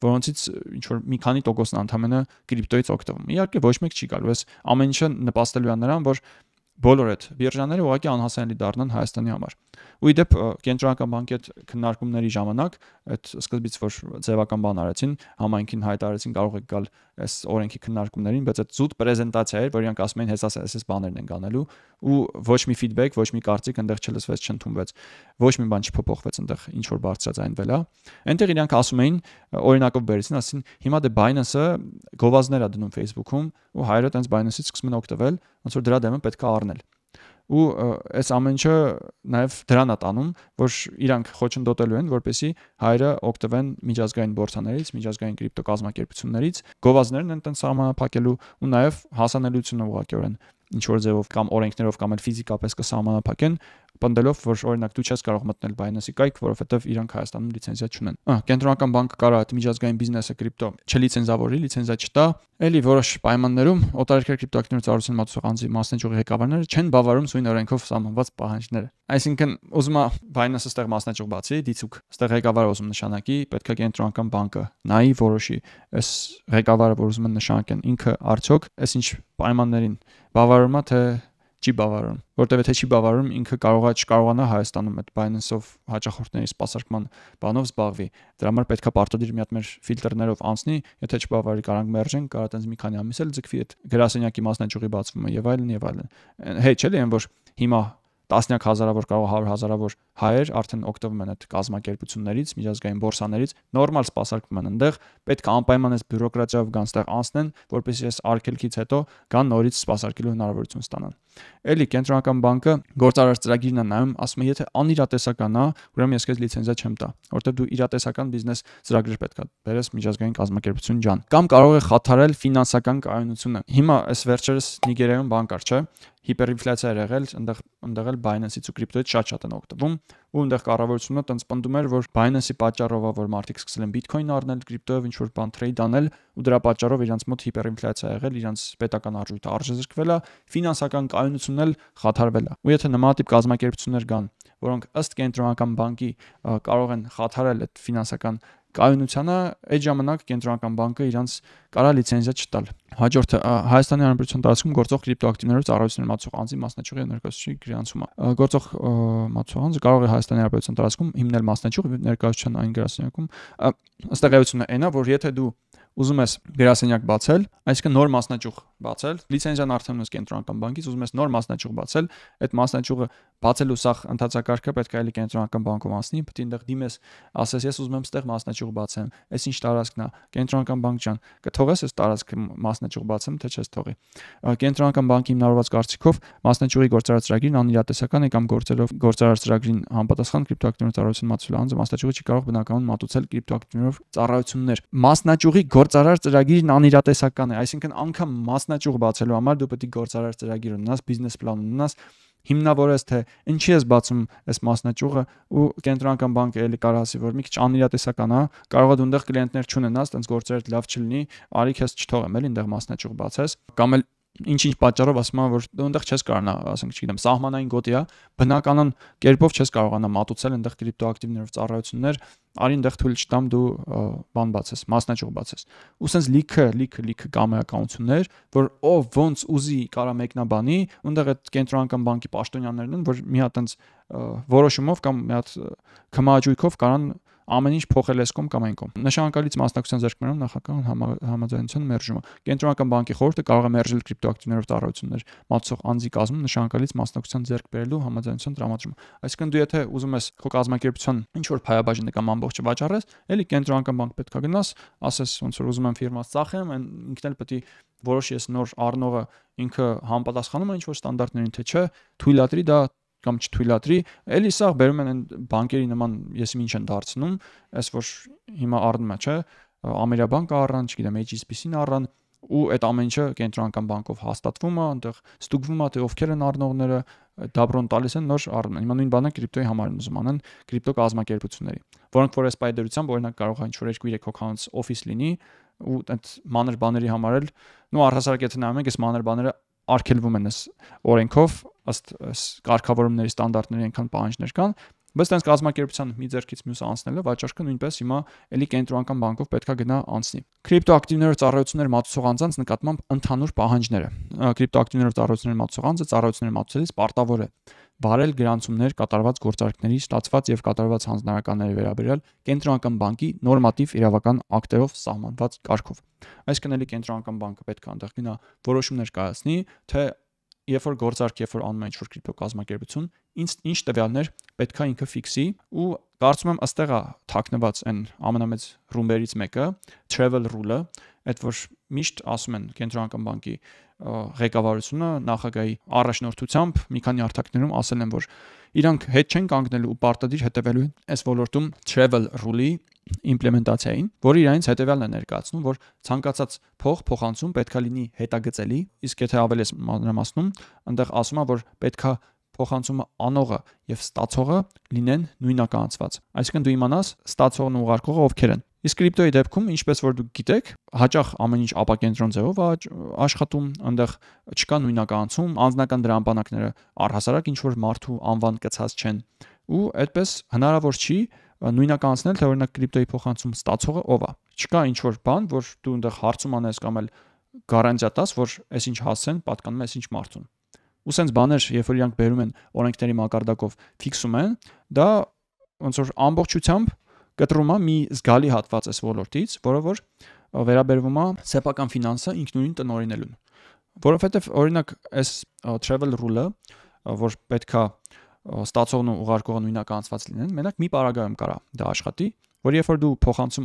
որոնցից ինչ որ մի քանի տոկոսն ընդհանրապես կրիպտոից օգտվում։ Իհարկե ոչ մեկ չի գալու, այս ամեն ինչը նպաստելու է նրան, որ բոլոր այդ բիրժաները ուղղակի անհասանելի դառնան Հայաստանի համար։ Ու ի դեպ կենտրոնական բանկի այդ քննարկումների ժամանակ այդ սկզբից որ ձևական բան արեցին, համայնքին հայտարարեցին կարող եք գալ այս օրենքի քննարկումներին, բայց այդ զուտ պրեզենտացիա էր, որ իրանք ասում էին հեսա բաներն են անելու ու ոչ մի ֆիդբեք, ոչ մի կարծիք այնտեղ չլսվեց, չընդունվեց։ Ոչ մի բան չփոփոխվեց այնտեղ, ինչ որ բարձրաձայնվել է։ Այնտեղ իրանք ասում էին, օրինակով բերեցին, ասին հիմա դե Binance-ը գովազդներ է դնում Facebook-ում ու հայրը տենց Binance-ից սկսում են օգտվել, ոնց որ դրա դեմը պետք է առնել։ Ու այս ամեն ինչը նաև դրան է տանում, որ իրանք խոչընդոտելու են, որպեսզի հայերը օգտվեն միջազգային բորսաներից, միջազգային կրիպտո կազմակերպություններից, գովազդներն են տենց սահմանափակելու ու նաև հասանելիությունը ուղղակիորեն ինչ որ ձևով կամ օրենքներով կամ էլ ֆիզիկապես կսահմանափակեն, պնդելով, որ օրինակ դու չես կարող մտնել Binance-ի կայք, որովհետև իրանք Հայաստանում լիցենզիա չունեն։ Կենտրոնական բանկը կարող է միջազգային բիզնեսը կրիպտո չլիցենզավորի, լիցենզիա չտա, էլի որոշ պայմաններում օտարերկրյա կրիպտոակտիվների ծառայության մատուցող անձի մասնաճյուղի ղեկավարները չեն բավարարում սույն օրենքով սահմանված պահանջները։ Այսինքն ուզում է Binance-ը ստեղ մասնաճյուղ բացի, դիցուկ, ստեղ ղեկավարը ուզում նշանակի, պետք է կենտրոնական բանկը նայի որոշի, այս ղեկավարը, որ ուզում են նշանակեն, ինքը արդյոք այս ինչ պայմաններին բավարարում է, թե չի բավարարում, որտեվ եթե չի բավարարում, ինքը չկարողանա Հայաստանում այդ Binance-ով հաճախորդների սպասարկման բանով զբաղվի։ Դրա համար պետքա պարտադիր մի հատ մեր ֆիլտրներով անցնի, եթե չբավարարի, կարանք մերժենք, կարա տենց մի քանի ամիս էլ ձգվի այդ գրասենյակի մասնաճյուղի բացումը եւ այլն եւ այլն։ Հեչ էլի այն որ հիմա տասնյակ հազարավոր կարող 100 հազարավոր հայեր արդեն օգտվում են այդ կազմակերպություններից, միջազգային բորսաներից, նորմալ սպասարկվում են այնտեղ, պետք է անպայման այս բյուրոկրատիայով գան ստեղ անցնեն, որպեսզի այս արգելքից հետո գան նորից սպասարկելու հնարավորություն ստանան։ Էլի կենտրոնական բանկը գործարար ծրագիրն է նայում, ասում է, եթե անիրատեսական է, ուրեմն ես քեզ լիցենզիա չեմ տա, որտեղ դու իրատեսական բիզնես ծրագրեր պետք է բերես միջազգային կազմակերպություն ջան։ Կամ կարող է խաթարել ֆինանսական կայունությունը։ Հիմա այս վերջերս Նիգերիայում բան կար, չէ՞, հիպերինֆլյացիա էր եղել, այնտեղ էլ Binance-ից ու կրիպտոից շատ են օգտվում, ու այնտեղ կառավարությունը տենց պնդում էր, որ Binance-ի պատճառով է, որ մարդիկ սկսել են Bitcoin առնել, կրիպտոյով ինչ որ բան տրեյդ անել, ու դրա պատճառով իրանց մոտ հիպերինֆլյացիա եղել, իրանց պետական արժույթը արժեզրկվել է, ֆինանսական կայունությունն էլ խաթարվել է։ Ու եթե նմանատիպ կազմակերպություններ կան, որոնք ըստ կենտրոնական բանկի կարող են խաթարել այդ ֆինանսական կայունությանը, այդ ժամանակ կենտրոնական բանկը իրանց կարա լիցենզիա չտալ։ Հաջորդը Հայաստանի Հանրապետության տարածքում գործող կրիպտոակտիվներով ծառայություններ մատուցող անձի մասնաճյուղի ներկայացուցիչի գրանցումը։ Գործող մատուցող անձը կարող է Հայաստանի Հանրապետության տարածքում հիմնել մասնաճյուղ ներկայացության այն գրասենյակում։ Ըստ էությունը այնա, որ եթե դու ուզում ես գրասենյակ բացել, այսինքն նոր մասնաճյուղ բացել, լիցենզիան արդեն ունես կենտրոնական բանկից, ուզում ես նոր մասնաճյուղ բացել, այդ մասնաճյուղը բացելու սա ընթացակարգը պետք է այլ կենտրոնական բանկում անցնի, պետք է այնտեղ դիմես, ասես ես ուզում եմ ստեղ մասնաճյուղ բացեմ, այս ինչ տարածքն է, կենտրոնական բանկ ջան, կթողես այս տարածքը մասնաճյուղ բացեմ, թե չես թողի։ Կենտրոնական բանկի հիմնավորված կարծիքով մասնաճյուղի գործարար ծրագիրն անիրատեսական է կամ գործելով գործարար ծրագրին համապատասխան կրիպտոակտիվների ծառայություն մատուցելու անձը մասնաճյուղը չի կարող բնականon մատուցել կրիպտոակտիվներով ծառայություններ։ Մասնաճյուղի գործարար ծրագիրն անիրատեսական է, այսինքն անգամ մասնաճյուղ բացելու համար դու պետք է գործարար ծրագիր ունենաս, բիզնես պլան ունենաս, հիմնավորես թե ինչի ես բացում այս մասնաճյուղը ու կենտրոնական բանկը էլի կարող ասի որ մի քիչ անիրատեսական է, կարող է դու այնտեղ կլիենտներ չունենաս, տենց գործերդ լավ չլինի, արի քեզ չթողեմ էլի այնտեղ մասնաճյուղ բացես, կամ էլ ինչ պատճառով ասում եմ որ դու այնտեղ չես կարողանա, ասենք չգիտեմ, սահմանային գոտի է, բնականon կերպով չես կարողանա մատուցել այնտեղ կրիպտոակտիվներով ծառայություններ, արի այնտեղ թույլ չտամ դու բան բացես, մասնաճյուղ բացես։ Ու սենց լիքը կամայականություններ, որ ով ոնց ուզի կարա մեկնաբանի, այնտեղ այդ կենտրոնական բանկի պաշտոնյաներն են, որ մի հատ այնց որոշումով կամ մի հատ քմահաճույքով կարան ամեն ինչ փոխել էս կողմ կամ այն կողմ։ Նշանակալից մասնակցության ձեռքբերում նախագահական համաձայնության մերժումը։ Կենտրոնական բանկի խորհուրդը կարող է մերժել կրիպտոակտիվներով ծառայություններ մատուցող անձի կազմում նշանակալից մասնակցության ձեռքբերելու համաձայնության տրամադրումը։ Այսինքն դու եթե ուզում ես քո կազմակերպության ինչ որ փայաբաժինը կամ ամբողջը վաճառես, էլի կենտրոնական բանկ պետք է գնաս, ասես ոնց որ ուզում եմ ֆիրմաս ծախեմ, ինքն էլ պետք է որոշի ես նոր առնողը ինքը համապատասխանում է ինչ որ ստանդարտներին թե չէ, թույլատրի դա կամ չթույլատրի, էլի սա բերում են բանկերի նման եսի ինչ են դարձնում, այս որ հիմա առնում է, չէ, Ամերիաբանկը առան, չգիտեմ, HSBC-ն առան, ու այդ ամեն ինչը կենտրոնական բանկով հաստատվում է, այնտեղ ստուգվում է թե ովքեր են առնողները, դաբրոն տալիս են նոր առնում են։ Հիմա նույն բանը կրիպտոյի համար են ուզում անեն կրիպտո կազմակերպությունների, որոնք որ այս պայդերությամբ օրինակ կարող է ինչ որ 2-3 հոգանոց օֆիս լինի ու այդ մանր բաների համար էլ, նո առհասարակ եթե նայում եք, այս մանր բաները արգելվում են այս օրենքով ըստ կարգավորումների ստանդարտների այնքան պահանջներ կան, Բայց տենց կազմակերպության մի ձեռքից մյուսը անցնելը վաճառքը նույնպես հիմա էլի կենտրոնական բանկով պետքա գնա անցնի։ Կրիպտոակտիվներով ծառայություններ մատուցող անձանց նկատմամբ ընդհանուր պահանջները։ Կրիպտոակտիվներով ծառայություններ մատուցող անձը ծառայություններ մատուցելիս պարտավոր է բարել գրանցումներ կատարված գործարքների ստացված եւ կատարված հանձնարարականների վերաբերյալ կենտրոնական բանկի նորմատիվ իրավական ակտերով սահմանված կարգով։ Այսինքն էլի կենտրոնական բանկը պետք է այնտեղ գնա որոշումներ կայացնի, թե երբ որ գործարք, երբ որ անում է ինչ-որ կրիպտո կազմակերպություն, ինչ տվյալներ պետքա ինքը ֆիքսի ու կարծում եմ ըստեղ է թաքնված այն ամենամեծ ռումբերից մեկը, travel rule-ը, այդ որ միշտ ասում են կենտրոնական բանկի ղեկավարությունը նախագահի առաջնորդությամբ մի քանի հարթակներում ասել են, որ իրանք հետ չեն կանգնելու ու պարտադիր հետևելու են այս ոլորտում travel rule-ի իմպլեմենտացիային, որը իրանից հետևյալն է ներկայացնում, որ ցանկացած փոխանցում պետքա լինի հետագծելի, իսկ եթե ավելի ես մանրամասնում, այնտեղ ասում է, որ պետքա փոխանցումը անողը եւ ստացողը լինեն նույնականացված։ Այսինքն դու իմանաս ստացողն ու ուղարկողը ովքեր են։ Իսկ կրիպտոյի դեպքում, ինչպես որ դուք գիտեք, հաճախ ամեն ինչ ապակենտրոն ձևով աշխատում, այնտեղ չկա նույնականացում, անձնական դրամապանակները առհասարակ ինչ որ մարդու անվան կցած չեն։ Ու այդպես հնարավոր չի նույնականացնել, թե օրինակ կրիպտոյի փոխանցում ստացողը ով է։ Չկա ինչ որ բան, որ դու այնտեղ հարցում անես կամ էլ գարանտիա տաս, որ այսինչ հասցեն պատկանում է այսինչ մարդուն։ Ու սենց բաներ, երբ որ իրանք բերում են օրենքների մակարդակով ֆիքսում են, դա ոնց որ ամբողջությամբ կտրում է մի զգալի հատված այս ոլորտից, որը որ վերաբերվում է սեփական ֆինանսը ինքնուրույն տնօրինելուն։ Որովհետև օրինակ այս travel rule-ը, որ պետքա ստացողն ու ուղարկողը նույնականացված լինեն, մենակ մի պարագայում կարա դա աշխատի, որ երբ որ դու փոխանցում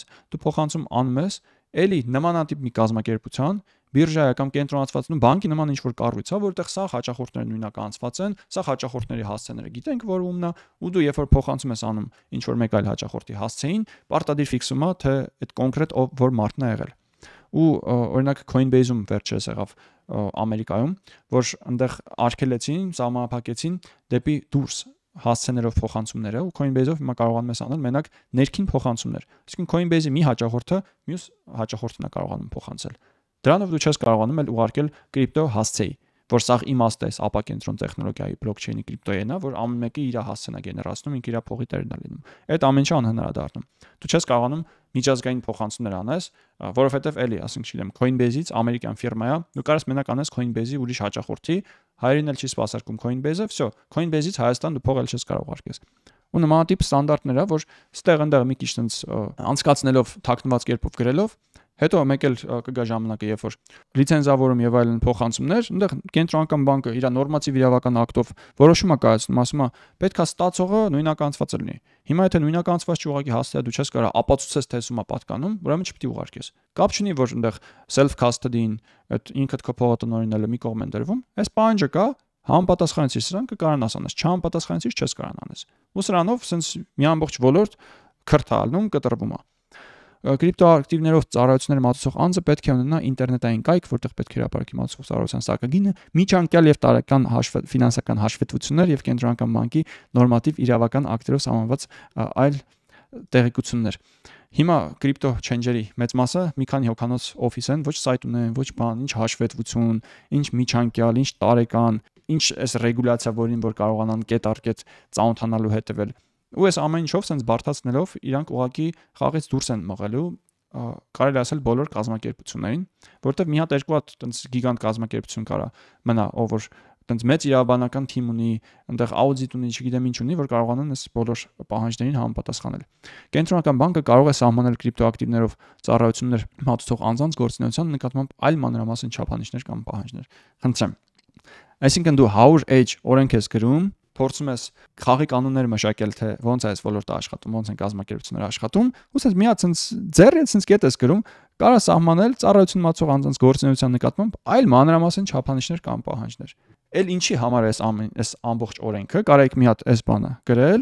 անում ես, էլի նմանատիպ մի կազմակերպության, բիրժայա կամ կենտրոնացված ու բանկի նման ինչ-որ կառույց է, որտեղ սա հաճախորդները նույնականացված են, սա հաճախորդների հասցեները գիտենք, որ ումն է, ու դու երբ որ փոխանցում ես անում ինչ-որ մեկ այլ հաճախորդի հասցեին, պարտադիր ֆիքսում է, թե այդ կոնկրետ որ մարդն է եղել։ Ու օրինակ Coinbase-ում վերջերս եղավ Ամերիկայում, որ այնտեղ արգելեցին, սահմանափակեցին դեպի դուրս հասցեներով փոխանցումները ու Coinbase-ով հիմա կարողանում ես անել մենակ ներքին փոխանցումներ։ Այսինքն Coinbase-ի մի հաճախորդը մյուս հաճախորդն է կարողանում փոխանցել։ Դրանով դու չես կարողանում էլ ուղարկել կրիպտո հասցեի, որ սա իմաստ է ապակենտրոն տեխնոլոգիայի բլոկչեյնի կրիպտոյենա, որ ամեն մեկը իր հասցեն է գեներացնում, ինքը իր փողի տերն է լինում։ Այդ ամեն ինչը անհնար է դառնում։ Դու չես կարողանում միջազգային փոխանցումներ անես, որովհետև էլի, ասենք չգիտեմ, Coinbase-ից ամերիկյան ֆիրմա է, դու կարաս մենակ անես Coinbase-ի ուրիշ հաճախորդի, հայերին էլ չի սպասարկում Coinbase-ը, վсё, Coinbase-ից Հայաստան դու փող էլ չես կարող ուղարկես։ Ու նմանատիպ ստանդարտներ է, որ ստեղ այնտեղ մի քիչ տենց անցկացնելով, թաքնված կերպով գրելով, հետո մեկ էլ կգա ժամանակը, երբ որ լիցենզավորում եւ այլն փոխանցումներ, այնտեղ կենտրոնական բանկը իր նորմատիվ իրավական ակտով որոշում է կայացնում, ասում է, պետքա ստացողը նույնականացված լինի։ Հիմա եթե նույնականացված չի ուղղակի հասցեա դու չես կարող ապացուցես թե սումա պատկանում, ուրեմն չպետք է ուղարկես։ Կապ չունի, որ այնտեղ self custody-ին, այդ ինքդ քո փողը տնօրինելը մի կողմ են դրվում, այս պահանջը կա, համապատասխանեցի սրան կկարանաս անես, չհամապատասխանեցի չես կարան անես։ Ու սրանով սենց մի ամբողջ ոլորտ քրթալնում կտրվում է։ Կրիպտոակտիվներով ծառայություններ մատուցող անձը պետք է ունենա ինտերնետային կայք, որտեղ պետք է հրապարակի մատուցող ծառայության սակագինը, միջանկյալ եւ տարեկան ֆինանսական հաշվետվություններ եւ կենտրոնական բանկի նորմատիվ իրավական ակտերով սահմանված այլ տեղեկություններ։ Հիմա կրիպտո չենջերի մեծ մասը մի քանի հոգանոց օֆիս են, ոչ սայթ ունեն, ոչ բան, ինչ հաշվետվություն, ինչ միջանկյալ, ինչ տարեկան, ինչ այս ռեգուլյացիա, որին որ կարողանան կետ առ կետ ծանոթանալու հետևել։ Ու այս ամեն ինչով sense բարթացնելով իրանք ուղակի խաղից դուրս են մղելու կարելի ասել բոլոր կազմակերպություններին, որտեղ մի հատ երկու հատ տենց գիգանտ կազմակերպություն կարա մնա, ով որ տենց մեծ իրավաբանական թիմ ունի, այնտեղ աուդիտ ունի, չգիտեմ ինչ ունի, որ կարողանան այս բոլոր պահանջներին համապատասխանել։ Կենտրոնական բանկը կարող է սահմանել կրիպտոակտիվներով ծառայություններ մատուցող անձանց գործունեության նկատմամբ այլ մանրամասն չափանիշներ կամ պահանջներ։ Խնդրեմ։ Այսինքն դու 100H օրենք ես գրում, փորձում ես խաղի կանոններ մշակել, թե ոնց է այս ոլորտը աշխատում, ոնց են կազմակերպությունները աշխատում, ու ասես մի հատ sense ձեռից sense կետ ես գրում, կարա սահմանել ծառայություն մատուցող անձանց գործունեության նկատմամբ այլ մանրամասն չափանիշներ կամ պահանջներ։ Էլ ինչի համար է այս ամբողջ օրենքը, կարա եք մի հատ այս բանը գրել,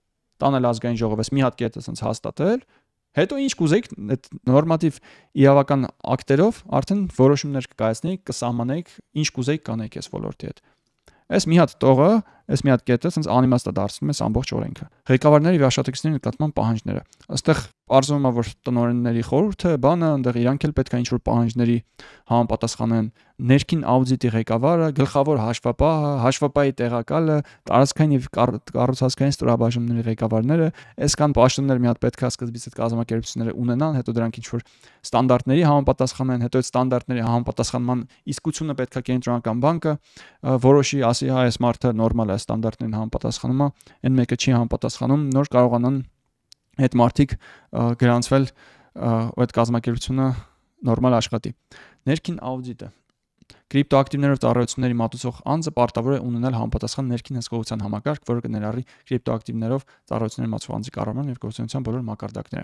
տանել ազգային ժողով, այս մի հատ կետը sense հաստատել, հետո ինչ կուզեիք այդ նորմատիվ իրավական ակտերով արդեն որոշումներ կկայացնեիք, կսահմանեիք, ինչ կուզեիք կանեիք այս ոլորտի հետ։ Այս մի հատ տողը այս մի հատ կետը ցենց անիմաստ է դարձնում այս ամբողջ օրենքը։ Ղեկավարների եւ աշխատակիցների նկատմամբ պահանջները։ Այստեղ արձում է, որ տնօրենների խորհուրդը, բանը, այնտեղ իրանք էլ պետք է ինչ-որ պահանջների համապատասխանեն։ Ներքին աուդիտի ղեկավարը, գլխավոր հաշվապահը, հաշվապահի տեղակալը, տարածքային եւ կառուցվածքային ստորաբաժանումների ղեկավարները, այսքան պաշտոններ մի հատ պետք է սկզբից այդ կազմակերպությունները ունենան, հետո դրանք ինչ-որ ստանդարտների համապատասխանեն, հետո այդ ստանդարտների համապատասխանման իսկությունը պետք է կենտրոնական բանկը որոշի, ասի, հա, այս մարդը նորմալ է, ստանդարտներին համապատասխանում է, այն մեկը չի համապատասխանում, նոր կարողանան այդ մարդիկ գրանցվել ու այդ կազմակերպությունը նորմալ աշխատի։ Ներքին աուդիտը Կրիպտոակտիվներով ծառայությունների մատուցող անձը պարտավոր է ունենալ համապատասխան ներքին հսկողության համակարգ, որը կներառի կրիպտոակտիվներով ծառայությունների մատուցող անձի կառավարման եւ գործունեության բոլոր մակարդակները։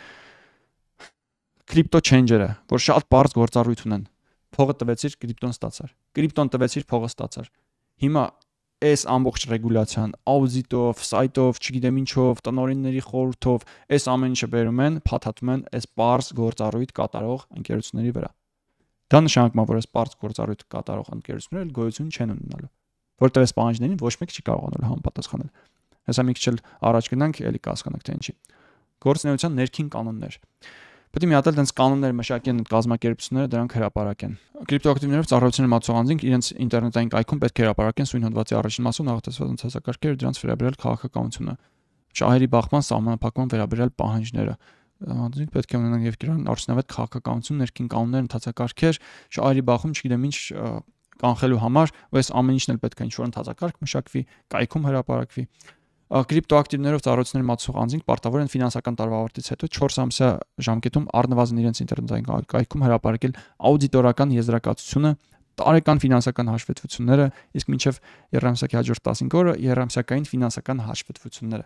Crypto changer-ը, որ շատ բարձ գործառույթ ունեն։ Փողը տվեցիր, կրիպտոն ստացար։ Կրիպտոն տվեցիր, փողը ստացար։ Հիմա այս ամբողջ ռեգուլյացիան, աուդիտով, սայթով, չգիտեմ ինչով, տնօրենների խորհրդով, այս ամեն ինչը բերում են, փաթաթում են այս բարձ գործառույթ կատարող ընկերությունների վրա։ Դա նշանակում է, որ այս բարձ գործառույթ կատարող ընկերությունները գոյություն չեն ունենալու, որտեղ այս պահանջներին ոչ մեկ չի կարողանալ համապատասխանել։ Հեսա մի քիչ առաջ գնանք, ելի կհասկանանք թե ինչի։ Գործունեության ներքին կանոններ։ Պետք է մի հատ էլ տենց կանոններ մշակեն այդ կազմակերպությունները, դրանք հրապարակեն։ Կրիպտոակտիվներով ծառայություններ մատուցող անձինք իրենց ինտերնետային կայքում պետք է հրապարակեն սույն հոդվածի առաջին մասում նախատեսված ընթացակարգերը, դրանց վերաբերյալ քաղաքականությունը, շահերի բախման, սահմանափակման վերաբերյալ պահանջները։ Անձինք պետք է ունենան եւ իրան արդյունավետ քաղաքականություն, ներքին կանոններ, ընթացակարգեր, շահերի բախում, չգիտեմ ինչ կանխելու համար, ու այս ամեն ինչն էլ պետք է ինչ-որ ընթացակարգ մշակվի, կայքում հրապարակվի։ Կրիպտոակտիվներով ծառայություններ մատուցող անձինք պարտավոր են ֆինանսական տարվա ավարտից հետո 4 ամսյա ժամկետում առնվազն իրենց ինտերնետային կայքում հրապարակել աուդիտորական եզրակացությունը, տարեկան ֆինանսական հաշվետվությունները, իսկ մինչև երամսյակի հաջորդ 15 օրը երամսյակային ֆինանսական հաշվետվությունները։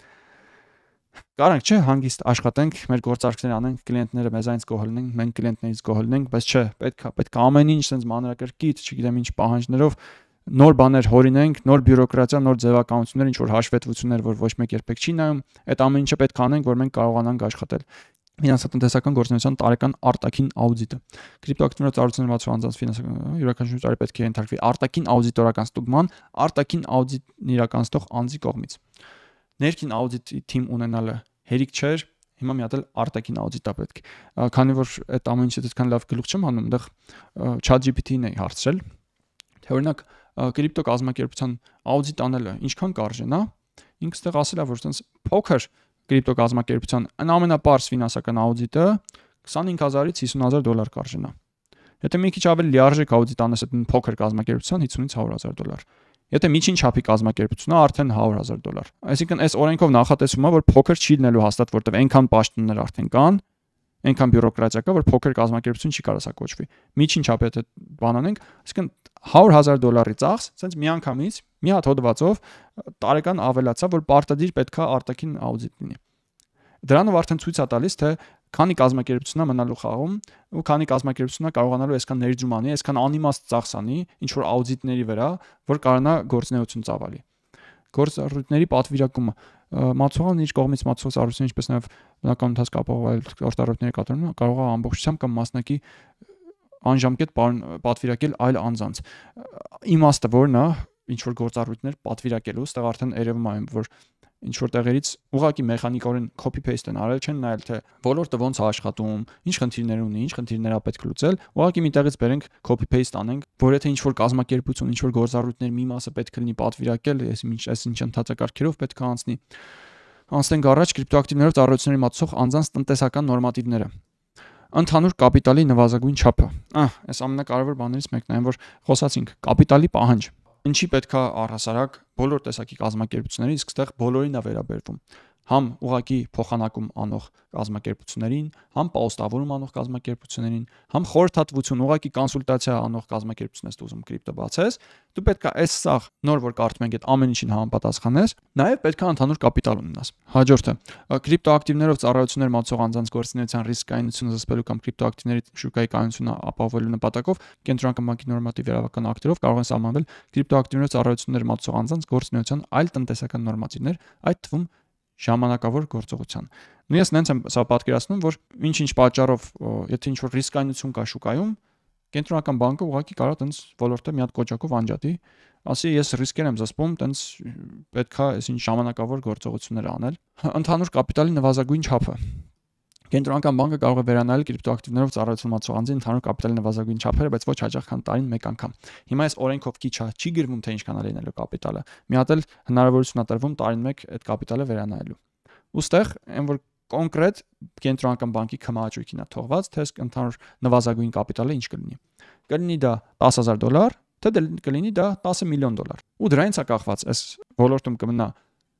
Կարանք չէ հանգիստ աշխատենք, մեր գործարքները անենք, կլիենտները մեզանից գոհ լինեն, մենք կլիենտներից գոհ լինենք, բայց չէ, պետք է ամեն ինչ sense մանրակրկիտ, չգիտեմ ինչ պահանջներով նոր բաներ հորինենք, նոր բյուրոկրատիա, նոր ձևականություններ, ինչ որ հաշվետվություններ, որ ոչ մեկ երբեք չի նայում, այդ ամեն ինչը պետք է անենք, որ մենք կարողանանք աշխատել։ Ֆինանսատնտեսական գործունեության տարեկան արտաքին աուդիտը։ Կրիպտոակտիվներով ծառայություններ մատուցող անձանց ֆինանսական յուրաքանչյուր տարի պետք է ենթարկվի արտաքին աուդիտորական ստուգման, արտաքին աուդիտն իրականացնող անձի կողմից։ Ներքին աուդիտի թիմ ունենալը հերիք չէր, հիմա մի հատ էլ արտաքին աուդիտա պետք։ Քանի որ այդ ամեն ինչը այդքան լավ գլուխ չեմ հանում, այնտեղ ChatGPT-ին էի հարցրել, թե օրինակ կրիպտո կազմակերպության աուդիտ անելը ինչքան կարժենա, ինքս այդտեղ ասել է, որ sense փոքր կրիպտո կազմակերպության ամենապարզ ֆինանսական աուդիտը 25000-ից 50000 դոլար կարժենա։ Եթե մի քիչ ավելի լիարժեք աուդիտ անես այդ փոքր կազմակերպության 50-ից 100000 դոլար։ Եթե միջին չափի կազմակերպությունն է, արդեն 100000 դոլար։ Այսինքն այս օրենքով նախատեսվում է, որ փոքր չի լինելու հաստատ, որտեղ այնքան պաշտոններ արդեն կան, այնքան բյուրոկրատիա կա, որ փոքր կազմակերպություն չի կարասա կոչվի։ Միջին չափի եթե բան անենք, այսինքն 100000 դոլարի ծախս, ասենց միանգամից մի հատ հոդվածով տարեկան ավելացա, որ պարտադիր պետքա արտաքին աուդիտ լինի։ Դրանով արդեն ցույց է տալիս, թե քանի կազմակերպությունն է մնալու խաղում ու քանի կազմակերպությունն է կարողանալու այսքան ներդրումանի, այսքան անիմաստ ծախսանի, ինչ որ աուդիտների վրա, որ կարողանա գործունեություն ծավալի։ Գործառույթների պատվիրակումը մատուցողն իր կողմից մատուցող ծառայությունը, ինչպես նաև բնական ընթացք ապահովել գործառույթների կատարումը կարող է ամբողջությամբ կամ մասնակի անժամկետ պատվիրակել այլ անձանց։ Իմաստը որն է, ինչ որ գործառույթներ պատվիրակելու, այստեղ արդեն երևում է, որ ինչ որ տեղերից ուղղակի մեխանիկորեն copy paste են արել, չեն նայել թե ոլորտը ոնց է աշխատում, ինչ խնդիրներ ունի, ինչ խնդիրներ է պետք լուծել, ուղղակի մի տեղից բերենք copy paste անենք, որ եթե ինչ որ կազմակերպություն, ինչ որ գործառույթներ մի մասը պետք է լինի պատվիրակել, այս ինչ ընթացակարգերով պետք է անցնի։ Անցնենք առաջ կրիպտոակտիվներով ծառայությունների մատուցող անձանց տնտեսական նորմատիվները։ Ընդհանուր կապիտալի նվազագույն չափը։ Այս ամենակարևոր բաներից մեկն է, որ խոսացինք, կապիտալի պահանջ։ Ինչի պետքա առհասարակ բոլոր տեսակի կազմակերպությունների, իսկ այդտեղ բոլորին է վերաբերվում։ Համ ուղակի փոխանակում անող կազմակերպություններին, համ պաուստավորում անող կազմակերպություններին, համ խորհրդատվություն, ուղակի կոնսուլտացիա անող կազմակերպություն ես ուզում կրիպտո բացես, դու պետքա այս սաղ նոր որ կարդում ենք այդ ամեն ինչին համապատասխանես, նաև պետքա ընդհանուր կապիտալ ունենաս։ Հաջորդը կրիպտոակտիվներով ծառայություններ մատուցող անձանց գործունեության ռիսկայնությունը զսպելու կամ կրիպտոակտիվների շուկայի կայունությունը ապահովելու նպատակով կենտրոնական բանկի նորմատիվ իրավական ակտերով կարող են սահմանվել կրիպտոակտիվներով ծառայություններ մատուցող անձանց գործունեության այլ տնտեսական նորմատիվներ, այդ թվում ժամանակավոր գործողության։ Ու ես նենց եմ սա պատկերացնում, որ ինչ-ինչ պատճառով, եթե ինչ-որ ռիսկայնություն կա շուկայում, կենտրոնական բանկը ուղղակի կարող տենց ոլորտը մի հատ կոճակով անջատի, ասի ես ռիսկեր եմ զսպում, տենց պետքա այսին ժամանակավոր գործողություններ անել։ Ընդհանուր կապիտալի նվազագույն չափը։ Կենտրոնական բանկը կարող է վերանայել կրիպտոակտիվներով ծառայություն ունեցող անձի ընդհանուր կապիտալի նվազագույն չափերը, բայց ոչ հաճախ քան տարին մեկ անգամ։ Հիմա այս օրենքով չի գրվում, թե ինչքան է լինելու կապիտալը։ Մի հատ էլ հնարավորություն է տրվում տարին մեկ այդ կապիտալը վերանայելու։ Ոստեղ այն որ կոնկրետ կենտրոնական բանկի քմահաճույքին է թողված, թե ընդհանուր նվազագույն կապիտալը ինչ կլինի։ Կլինի դա $10,000, թե կլինի դա $10 միլիոն։ Ու դրանից է կախված այս ոլորտում կմնա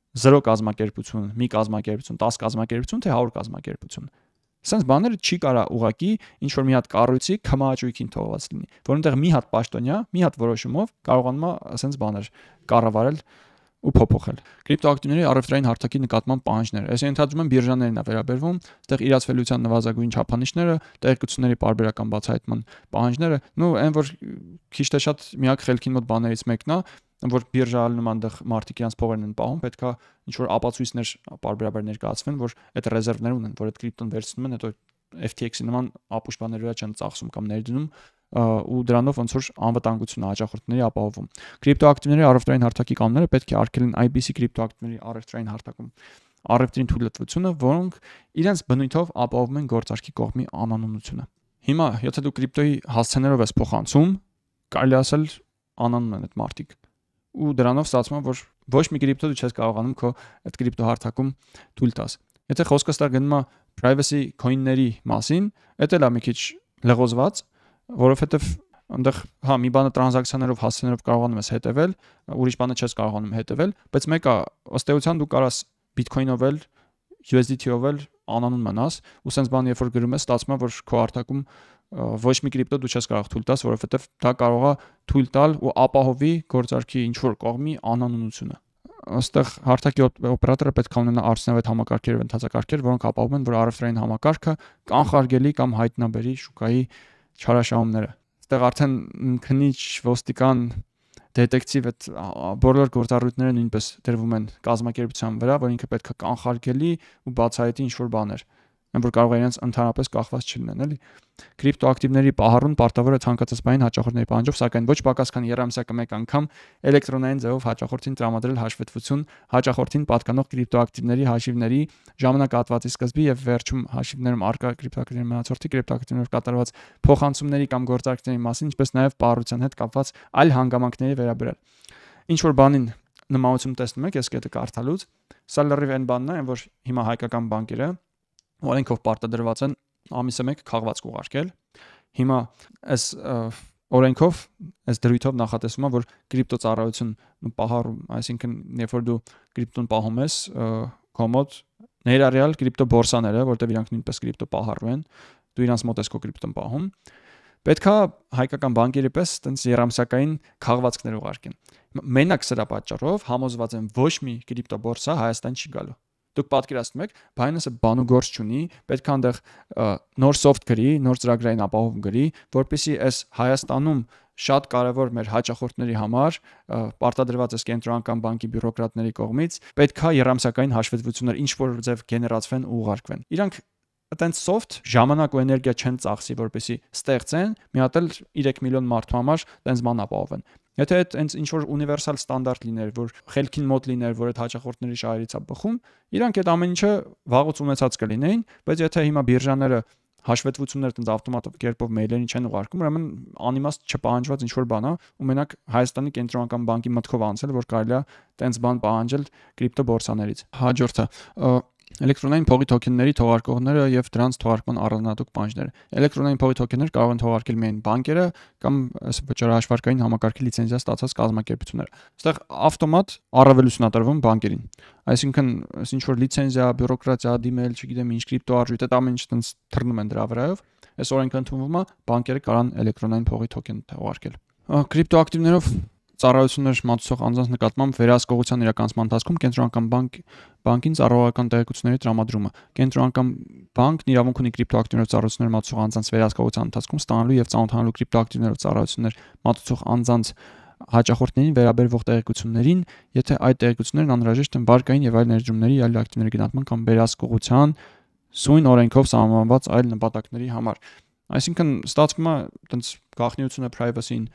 0 կազմակերպություն, մի կազմակերպություն, 10 կազմակերպություն, թե 100 կազմակերպություն։ Սենց բաները չի կարա ուղակի ինչ որ մի հատ կառույցի քմահաճույքին թողված լինի, որոնտեղ մի հատ պաշտոնյա, մի հատ որոշումով կարողանում է սենց բաներ կառավարել ու փոփոխել։ Կրիպտոակտիվների առևտրային հարթակի նկատմամբ պահանջներ։ Այս ենթադրում են բիրժաներին է վերաբերվում, այդտեղ իրացվելիության նվազագույն չափանիշները, տեղեկությունների պարբերական բացահայտման պահանջները, այն որ քիչ թե շատ միակ խելքին մոտ բաներից մեկն է, որ բիրժայել նման դեղ մարդիկ իրանց փողերն են պահում, պետքա ինչ որ ապացույցներ պարբերաբար ներկայացվեն, որ այդ ռեզերվներ ունեն, որ այդ կրիպտոն վերցնում են, հետո FTX-ի նման ապուշ բաների վրա չեն ծախսում կամ ներդնում ու դրանով ոնց որ անվտանգությունը հաճախորդների ապահովում։ Կրիպտոակտիվների առևտրային հարթակի կանոնները պետք է արգելեն IBC կրիպտոակտիվների առևտրային հարթակում առևտրին թույլտվությունը, որոնք իրենց բնույթով ապահովում են գործարքի կողմի անանունությունը։ Հիմա, եթե դու կրիպտոյի հասցեներով ես փոխանցում, կարելի ասել անանուն են այդ մարդիկ։ Ու դրանով ստացվում է, որ ոչ մի կրիպտո դու չես կարողանում քո այդ կրիպտո հարթակում թույլ տաս։ Եթե խոսքը ստա գնում է privacy coin-ների մասին, դա էլ է մի քիչ լղոզված, որովհետև այնտեղ մի բանը տրանզակցիաներով հասցեներով կարողանում ես հետևել, ուրիշ բանը չես կարողանում հետևել, բայց մեկը ըստ էության դու կարաս Bitcoin-ով էլ USDT-ով էլ անանուն մնաս, ու սենց բան երբ որ գրում ես, ստացվում է, որ քո հարթակում ոչ մի կրիպտո դու չես կարող թույլ տաս, որովհետև դա կարող է թույլ տալ ու ապահովի գործարքի ինչ որ կողմի անանունությունը։ Այստեղ հարթակի օպերատորը պետք է ունենա արդյունավետ համակարգեր եւ ընթացակարգեր, որոնք ապահովում են, որ առևտրային համակարգը կանխարգելի կամ հայտնաբերի շուկայի չարաշահումները։ Այստեղ արդեն քնիչ, ոստիկան, դետեկտիվ այդ բոլոր գործառույթները նույնպես դրվում են կազմակերպության վրա, որ ինքը պետք է կանխարգելի ու բացահայտի ինչ որ բաներ, որ կարող է իրենց ընդհանրապես կախված չլինեն, էլի։ Կրիպտոակտիվների պահառուն պարտավոր է ցանկացած բանի հաճախորդների պահանջով, սակայն ոչ պակաս քան երամսյակը մեկ անգամ էլեկտրոնային ձևով հաճախորդին տրամադրել հաշվետվություն հաճախորդին պատկանող կրիպտոակտիվների հաշիվների ժամանակահատվածի սկզբի եւ վերջում հաշիվներում արկա կրիպտոակտիվների մնացորդի կրիպտոակտիվներով կատարված փոխանցումների կամ գործարքների մասին, ինչպես նաեւ պահառության հետ կապված այլ հանգամանքների վերաբերյալ։ Ինչ որ բանին նմանություն տեսնում եք, ես կետը կարդալուց, սա լրիվ այն բանն է, որ հիմա հայկական բանկերը օրենքով պարտադրված են ամիսը մեկ քաղվածք ուղարկել։ Հիմա այս օրենքով, այս դրույթով նախատեսվում է, որ կրիպտո ծառայություն պահառում, այսինքն երբ որ դու կրիպտոն պահում ես, քո մոտ ներառյալ կրիպտո բորսաները, որտեղ իրանք նույնպես կրիպտո պահառում են, դու իրանց մոտ ես քո կրիպտոն պահում, պետքա հայկական բանկերի պես տենց երամսյակային քաղվածքներ ուղարկեն։ Մենակ սրա պատճառով համոզված եմ ոչ մի կրիպտո բորսա Հայաստան չի գալու։ Դուք պատկերացնում եք, Binance-ը բան ու գործ չունի, պետք է այնտեղ նոր soft գրի, նոր ծրագրային ապահովում գրի, որպեսզի այս Հայաստանում շատ կարևոր մեր հաճախորդների համար պարտադրված է կենտրոնական բանկի բյուրոկրատների կողմից, պետք է երամսյակային հաշվետվություններ ինչ որ ձև գեներացվեն ու ուղարկվեն։ Իրանք այտենց soft ժամանակ ու էներգիա չեն ծախսի, որպեսզի ստեղծեն, մի հատ էլ 3 միլիոն մարդու համար տենց բան ապահովեն։ Եթե այդ այնց ինչ որ ունիվերսալ ստանդարտ լիներ, որ խելքին մոտ լիներ, որ այդ հաճախորդների շահերից է բխում, իրանք այդ ամեն ինչը վաղուց ունեցած կլինեին, բայց եթե հիմա բիրժաները հաշվետվություններ տենց ավտոմատով կերպով մեյլերին չեն ուղարկում, ուրեմն անիմաստ չպահանջված ինչ որ բան է, ու մենակ Հայաստանի կենտրոնական բանկի մտքով անցել, որ կարելի է տենց բան պահանջել կրիպտո բորսաներից։ Հաջորդը էլեկտրոնային փողի թոքենների թողարկողները եւ դրանց թողարկման առանձնահատուկ պահանջները։ Էլեկտրոնային փողի թոքեններ կարող են թողարկել միայն բանկերը կամ վճարահաշվարկային համակարգի լիցենզիա ստացած կազմակերպությունները։ Այստեղ ավտոմատ առավելություն է տրվում բանկերին։ Այսինքն, ինչ որ լիցենզիա, բյուրոկրատիա, դիմել, չգիտեմ ինչ կրիպտոարժույթ, այդ ամեն ինչ տենց թռնում են դրա վրայով։ Այս օրենքը ընդունվում է, բանկերը կարան էլեկտրոնային փողի թոքեն թողարկել։ Կրիպտոակտիվներով ծառայություններ մատուցող անձանց նկատմամբ վերահսկողության իրականացման ընթացքում կենտրոնական բանկին ծառայողական տեղեկությունների տրամադրումը։ Կենտրոնական բանկն իրավունք ունի կրիպտոակտիվներով ծառայություններ մատուցող անձանց վերահսկողության ընթացքում ստանալու եւ ծանոթանալու կրիպտոակտիվներով ծառայություններ մատուցող անձանց հաճախորդներին վերաբերվող տեղեկություններին, եթե այդ տեղեկություններն անհրաժեշտ են բանկային եւ այլ ներդրումների այլ ակտիվների գնահատման կամ վերահսկողության սույն օրենքով սահմանված այլ նպատակների համար։ Այսինքն ստացվում է այտենց գաղտնիությունը privacy-ին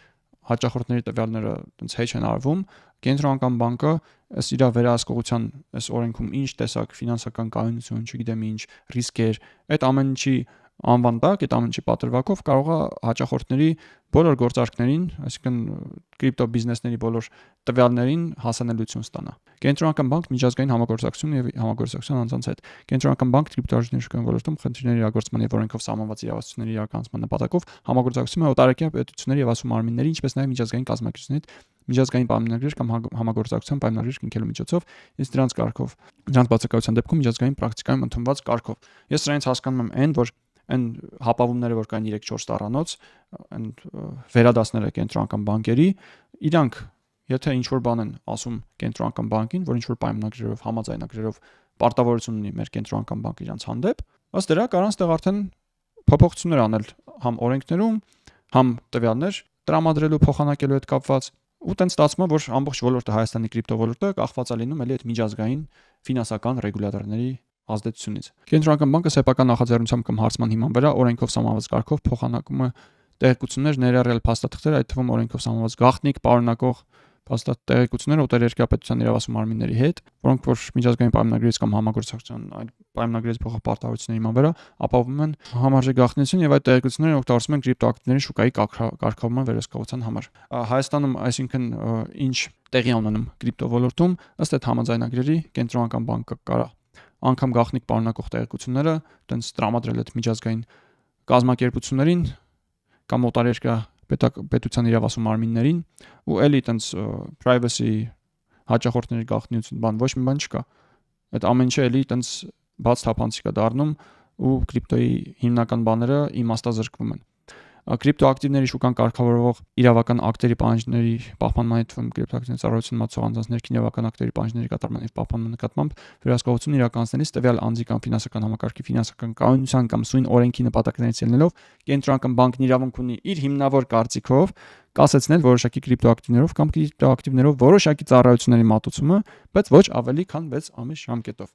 հաճախորդների տվյալները այնց հեչ են արվում, կենտրոնական բանկը ըստ իր վերահսկողության այս օրենքում ինչ տեսակ ֆինանսական կայունություն, չգիտեմ ինչ, ռիսկեր, այդ ամեն ինչի անվան տակ, այդ ամեն ինչի պատրվակով կարող է հաճախորդների բոլոր գործարքներին, այսինքն կրիպտո բիզնեսների բոլոր տվյալներին հասանելիություն ստանա։ Կենտրոնական բանկն միջազգային համագործակցություն եւ համագործակցության անձանց հետ։ Կենտրոնական բանկը կրիպտոարժույթների շուկայական ոլորտում խնդիրների իրագործման եւ օրենքով սահմանված իրավասությունների իրականացման նպատակով համագործակցում է օտարերկրյա պետությունների եւ ասում արմինների, ինչպես նաեւ միջազգային կազմակերպությունների հետ միջազգային պայմանագրեր կամ համագործակցության պայմանագրեր կնքելու միջոցով, իսկ դրանց բացակայության դեպքում միջազգային պրակտիկայում ընդունված կարգով։ Ես սրանից հասկանում եմ այն, որ այն հապավումները, որ կային 3-4 տարանոց, այն վերադասները կենտրոնական բանկերի, իրանք եթե ինչ-որ բան են ասում կենտրոնական բանկին, որ ինչ-որ պայմանագրերով, համաձայնագրերով պարտավորություն ունի մեր կենտրոնական բանկը իրանց հանդեպ, ըստ դրա կարան ստեղ արդեն փոփոխություններ անել համ օրենքներում, համ տվյալներ տրամադրելու փոխանակելու հետ կապված, ու տենց ստացվում է, որ ամբողջ ոլորտը Հայաստանի կրիպտո ոլորտը կախված է լինում էլի այդ միջազգային ֆինանսական ռեգուլատորների ազդեցությունից։ Կենտրոնական բանկը սեփական նախաձեռնությամբ կամ հարցման հիման վրա օրենքով սահմանված կարգով փոխանակում է տեղեկություններ ներառյալ փաստաթղթեր, այդ թվում օրենքով սահմանված գաղտնիք պարունակող փաստաթղթեր օտարերկրյա պետության իրավասու մարմինների հետ, որոնք որ միջազգային պայմանագրից կամ համագործակցության այլ պայմանագրից փոխող պարտավորությունների հիման վրա ապահովում են համարժեք գաղտնիություն եւ այդ տեղեկությունները օգտագործվում են կրիպտոակտիվների շուկայի կարգավորման վերահսկողության համար։ Հայաստանում, այսինքն, ինչ տեղի ունենում կրիպտո ոլորտում, ըստ այդ համաձայնագրերի կենտրոնական բանկը կարա անգամ գաղտնիք պարունակող տեղեկությունները տենց տրամադրել այդ միջազգային կազմակերպություններին կամ օտարերկրյա պետության իրավասու մարմիններին, ու էլի տենց privacy հաճախորդների գաղտնիություն ոչ մի բան չկա։ Այդ ամեն ինչը էլի տենց բաց թափանցիկ է դառնում ու կրիպտոյի հիմնական բաները իմաստազրկվում են։ Կրիպտոակտիվների շուկան կարգավորող իրավական ակտերի պահանջների պահպանման հետ կրիպտոակտիվների ծառայություն մատուցող անձանց ներքին իրավական ակտերի պահանջների կատարման եւ պահպանման նկատմամբ վերահսկողություն իրականացնելիս տվյալ անձի կամ ֆինանսական համակարգի ֆինանսական կայունության կամ սույն օրենքի նպատակներից ելնելով կենտրոնական բանկն իրավունք ունի իր հիմնավոր կարծիքով կասեցնել որոշակի կրիպտոակտիվներով կամ կրիպտոակտիվներով որոշակի ծառայությունների մատուցումը, բայց ոչ ավելի քան 6 ամիս ժամկետով։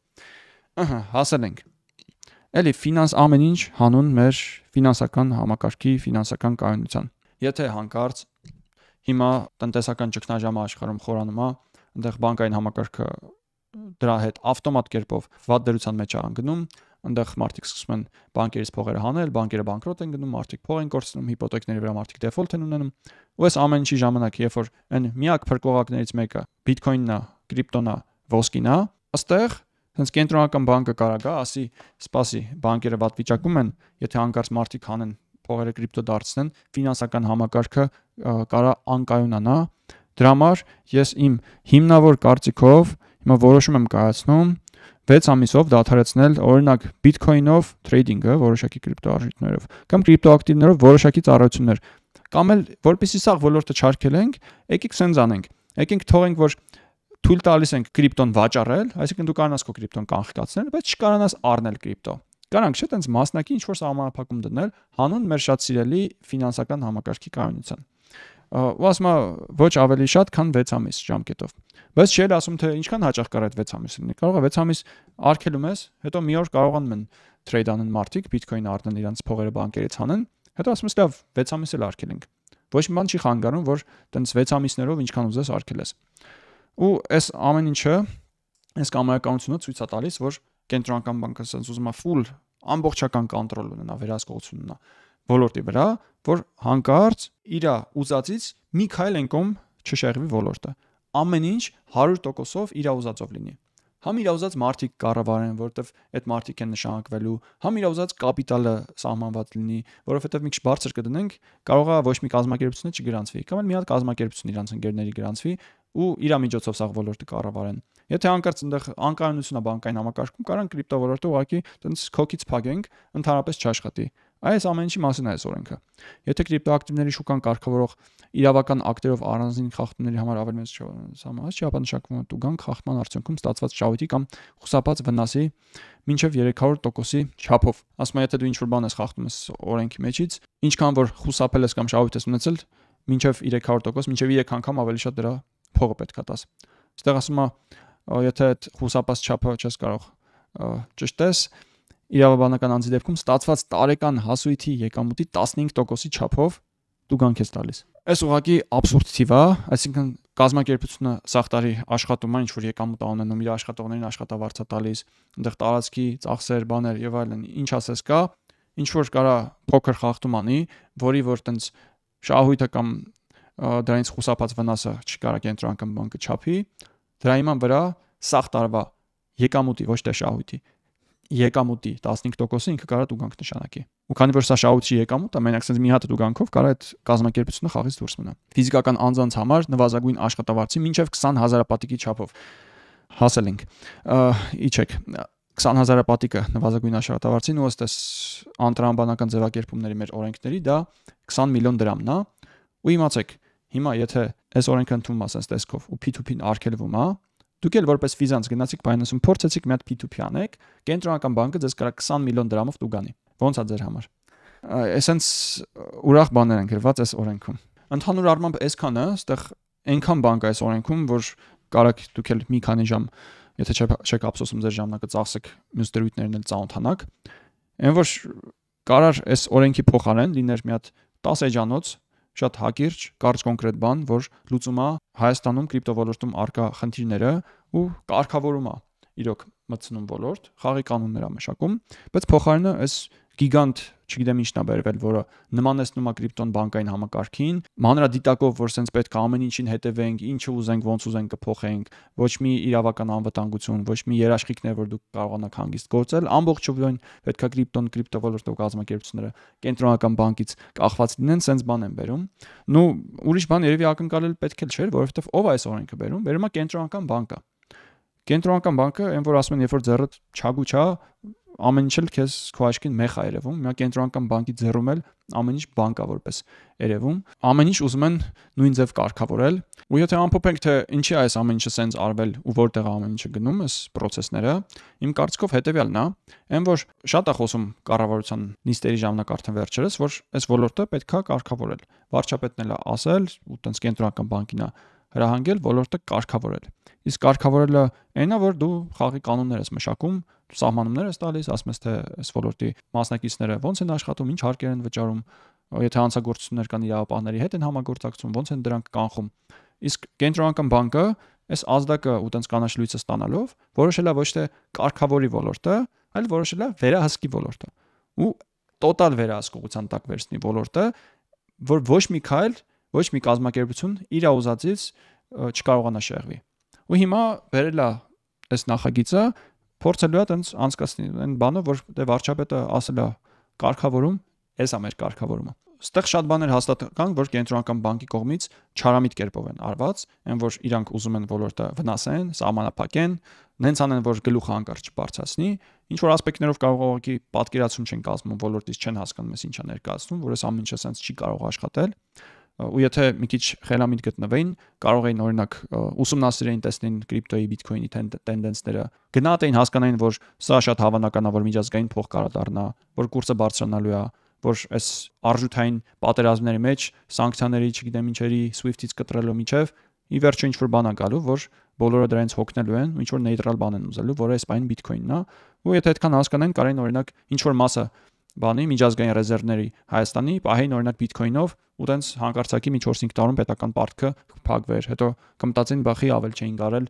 Հասել ենք։ Էլի ամեն ինչ հանուն մեր ֆինանսական համակարգի ֆինանսական կայունության։ Եթե հանկարծ հիմա տնտեսական ճգնաժամը աշխարհում խորանում է, այնտեղ բանկային համակարգը դրա հետ ավտոմատ կերպով վատ դրության մեջ է անգնում, այնտեղ մարդիկ սկսում են բանկերից փողերը հանել, բանկերը բանկրոտ են գնում, մարդիկ փող են կորցնում, հիպոթեքների վրա մարդիկ դեֆոլտ են ունենում, ու այս ամեն ինչի ժամանակ, երբ որ այն միակ փրկողակներից մեկը բիթքոինն է, կրիպտոն է, ոսկին է, այստեղ հենց կենտրոնական բանկը կարա գա, ասի, սպասի, բանկերը վատ վիճակում են, եթե հանկարծ մարդիկ հանեն փողերը կրիպտո դարձնեն, ֆինանսական համակարգը կարա անկայունանա։ Դրա համար ես իմ հիմնավոր կարծիքով հիմա որոշում եմ կայացնում 6 ամիսով դադարեցնել օրինակ բիթքոինով թրեյդինգը որոշակի կրիպտոարժույթներով կամ կրիպտոակտիվներով որոշակի ծառայություններ, կամ էլ որպեսզի սա ոլորտը չարգելենք, եկեք սենց անենք, եկենք թողենք, որ թույլ տալիս ենք կրիպտոն վաճառել, այսինքն դու կարողանաս քո կրիպտոն կանխկացնել, բայց չկարողանաս առնել կրիպտո։ Կարանք չէ՞ տենց մասնակի ինչ-որ սահմանափակում դնել հանուն մեր շատ սիրելի ֆինանսական համակարգի կայունության։ Ու ասում եմ ոչ ավելի շատ, քան 6 ամիս ժամկետով։ Բայց չի էլ ասում թե ինչքան հաճախ կարող է 6 ամիս լինի։ Կարող է 6 ամիս արգելում ես, հետո մի օր կարողանում են թրեյդ անեն մարդիկ, բիթքոին առնեն իրանց փողերը բանկերից հանեն, հետո ասում ես լավ 6 ամիս էլ արգելենք։ Ոչ մի բան չի խանգարում, որ տենց 6 ամիսներով ինչքան ուզես արգելես։ Ու այս ամեն ինչը, այս կամայականությունը ցույց է տալիս, որ կենտրոնական բանկը ասած ուզում է full ամբողջական կոնտրոլ ունենա, վերահսկողություն ունենա ոլորտի վրա, որ հանկարծ իր ուզածից մի քայլ ենկոմ չշեղվի ոլորտը։ Ամեն ինչ 100%-ով իր ուզածով լինի։ Համ իր ուզած մարդիկ կառավարեն, որովհետև այդ մարդիկ են նշանակվելու, համ իր ուզած կապիտալը սահմանված լինի, որովհետև մի քիչ բարձր կդնենք, կարող է ոչ մի կազմակերպություն չգրանցվի, կամ էլ մի հատ կազմակերպություն իրանց ընկերների գրանցվի ու իր միջոցով սա ոլորտը կառավարեն։ Եթե հանկարծ այնտեղ անկայունություն է բանկային համակարգում, կարան կրիպտո ոլորտը ուղղակի տենց քոքից փակենք, ընդհանրապես չաշխատի։ Այս ամեն ինչի մասին է այս օրենքը։ Եթե կրիպտոակտիվների շուկան կարգավորող իրավական ակտերով առանձին խախտումների համար ավելի մեծ սահմանված չափանշակվում է տուգանք խախտման արդյունքում ստացված շահույթի կամ խուսափած վնասի մինչև 300%-ի չափով։ Ասում եմ, եթե դու ինչ-որ բան ես խախտում ես օրենքի մեջից, ինչքան որ խուսափել ես կամ շահույթ ես ունեցել, մինչև 300%, մինչև 3 անգամ ավելի շատ դրա փողը պետք է տաս։ Այստեղ ասում է, եթե այդ խուսափած չափը չես կարող ճշտես, իրավաբանական անձի դեպքում ստացված տարեկան հասույթի եկամուտի 15%-ի չափով տուգանք ես տալիս։ Այս ուղղակի абսուրդ թիվ է, այսինքն կազմակերպությունը սաղ տարի աշխատում է, ինչ որ եկամուտ ունենում, իր աշխատողներին աշխատավարձ է տալիս, այնտեղ տարածքի, ծախսեր, բաներ եւ այլն, ինչ ասես կա, ինչ որ կարա փոքր խախտում անի, որի որ տենց շահույթը կամ դրանից խուսափած վնասը չկարա կենտրոնական բանկը չափի, դրա հիման վրա սաղ տարվա եկամուտի, ոչ թե շահույթի եկամուտի 15%-ը ինքը կարա տուգանք նշանակի։ Ու քանի որ սա շահույթի եկամուտ է, մենակ sense մի հատ տուգանքով կարա այդ կազմակերպությունը խաղից դուրս մնա։ Ֆիզիկական անձանց համար նվազագույն աշխատավարձի մինչև 20,000 պատիկի չափով հասել ենք։ Իջեք 20,000 պատիկը նվազագույն աշխատավարձին ու ըստ էս անտրամաբանական ձևակերպումների մեր օրենքների դա 20 միլիոն դրամն է։ Ու իմացեք, հիմա եթե այս օրենքը ընդունվում է sense տեսքով ու P2P-ն արգելվում է, դուք էլ որպես ֆիզանց գնացիք Binance-ում փորձեցիք մի հատ P2P անեք, կենտրոնական բանկը ձեզ կարա 20 միլիոն դրամով տուգանի։ Ոնց է ձեր համար։ Էսենց ուրախ բաներ են գրված այս օրենքում։ Ընդհանուր առմամբ այսքանը, այստեղ այնքան բան կա այս օրենքում, որ կարաք դուք էլ մի քանի ժամ, եթե չեք ափսոսում ձեր ժամանակը ծախսեք, մյուս դրույթներն էլ ծանոթանաք։ Այն որ կարար այս օրենքի փոխարեն լիներ մի հատ 10 էջանոց շատ հակիրճ, կարճ կոնկրետ բան, որ լուծում է Հայաստանում կրիպտովոլորտում արկա խնդիրները ու կարգավորում է իրոք մտցնում ոլորտ, խաղի կանոններ է մշակում, բայց փոխարենը այս գիգանտ, չգիտեմ ինչն է բերվել, որը նմանեցնում է կրիպտոն բանկային համակարգին, մանրադիտակով, որ սենց պետք է ամեն ինչին հետևենք, ինչը ուզենք, ոնց ուզենք կփոխենք, ոչ մի իրավական անվտանգություն, ոչ մի երաշխիքներ, որ դուք կարողանաք հանգիստ գործել, ամբողջովին պետք է կրիպտոն, կրիպտովոլորտով կազմակերպությունները կենտրոնական բանկից կախված լինեն, սենց բան են բերում։ Նու ուրիշ բան երևի ակնկալել պետք է չէր, որովհետև ով է այս օրենքը բերում, բերում է կենտրոնական բանկը։ Կենտրոնական բանկը, այն որ ասում են, երբ որ ձեռդ չագուչա, ամեն ինչ էլ քեզ քո աչքին մեխ է երևում, մի կենտրոնական բանկի ձեռում էլ ամեն ինչ բանկ է որպես երևում, ամեն ինչ ուզում են նույն ձև կարգավորել, ու եթե ամփոփենք թե ինչի է այս ամեն ինչը սենց արվել ու որտեղ է ամեն ինչը գնում, այս process-ները, իմ կարծիքով հետեւյալն է, այն որ շատ է խոսում կառավարության նիստերի ժամանակ արդեն վերջերս, որ այս ոլորտը պետքա կարգավորել։ Վարչապետն էլ է ասել, ու տենց կենտրոնական բանկին է հրահանգել ոլորտը կարգավորել։ Իսկ կարգավորելը այնն է, որ դու խաղի կանոններ ես մշակում, սահմանումներ ես տալիս, ասում ես թե այս ոլորտի մասնակիցները ոնց են աշխատում, ինչ հարկեր են վճարում, եթե հանցագործություններ կան իրավապահների հետ են համագործակցում, ոնց են դրանք կանխում։ Իսկ կենտրոնական բանկը այս ազդակը ու տենց կանաչ լույսը ստանալով որոշել է ոչ թե կարգավորի ոլորտը, այլ որոշել է վերահսկի ոլորտը։ Ու տոտալ վերահսկողության տակ վերցնի ոլորտը, որ ոչ մի քայլ, ոչ մի կազմակերպություն իր ուզածից չկարողանա շեղվի։ Ու հիմա վերել է այս նախագիծը փորձելու է տենց անցկացնել այն բանը, որ դե վարչապետը ասել է կարգավորում, էս է մեր կարգավորումը։ Այստեղ շատ բաներ հաստատ կան, որ կենտրոնական բանկի կողմից չարամիտ կերպով են արված, այն որ իրանք ուզում են ոլորտը վնասեն, սահմանափակեն, նենց անեն, որ գլուխը հանկարծ չբարձրացնի, ինչ որ ասպեկտներով կարող ուղղակի պատկերացում չեն կազմում, ոլորտից չեն հասկանում, ես ինչա ներկայացնում, որ այս ամեն ինչը սենց չի կարող աշխատել։ Ու եթե մի քիչ խելամիտ գտնվեին, կարող էին օրինակ ուսումնասիրեին տեսնեին կրիպտոյի, բիթքոյնի տենդենսները, գնահատեին, հասկանային, որ սա շատ հավանական է, որ միջազգային փող կարա դառնա, որ կուրսը բարձրանալու է, որ այս արժութային պատերազմների մեջ սանկցիաների, չգիտեմ ինչերի, SWIFT-ից կտրելու միջև ի վերջո ինչ որ բան է գալու, որ բոլորը դրանից հոգնելու են, ինչ որ նեյտրալ բան են ուզելու, որը այս բանին բիթքոյնն է, ու եթե այդքան հասկանային, կարային օրինակ ինչ որ մասը բանի միջազգային ռեզերվների Հայաստանի պահեին օրինակ բիթքոյնով ու տենց հանկարծակի մի 4-5 տարում պետական պարտքը փակվեր, հետո կմտածին բախի ավել չէին կարել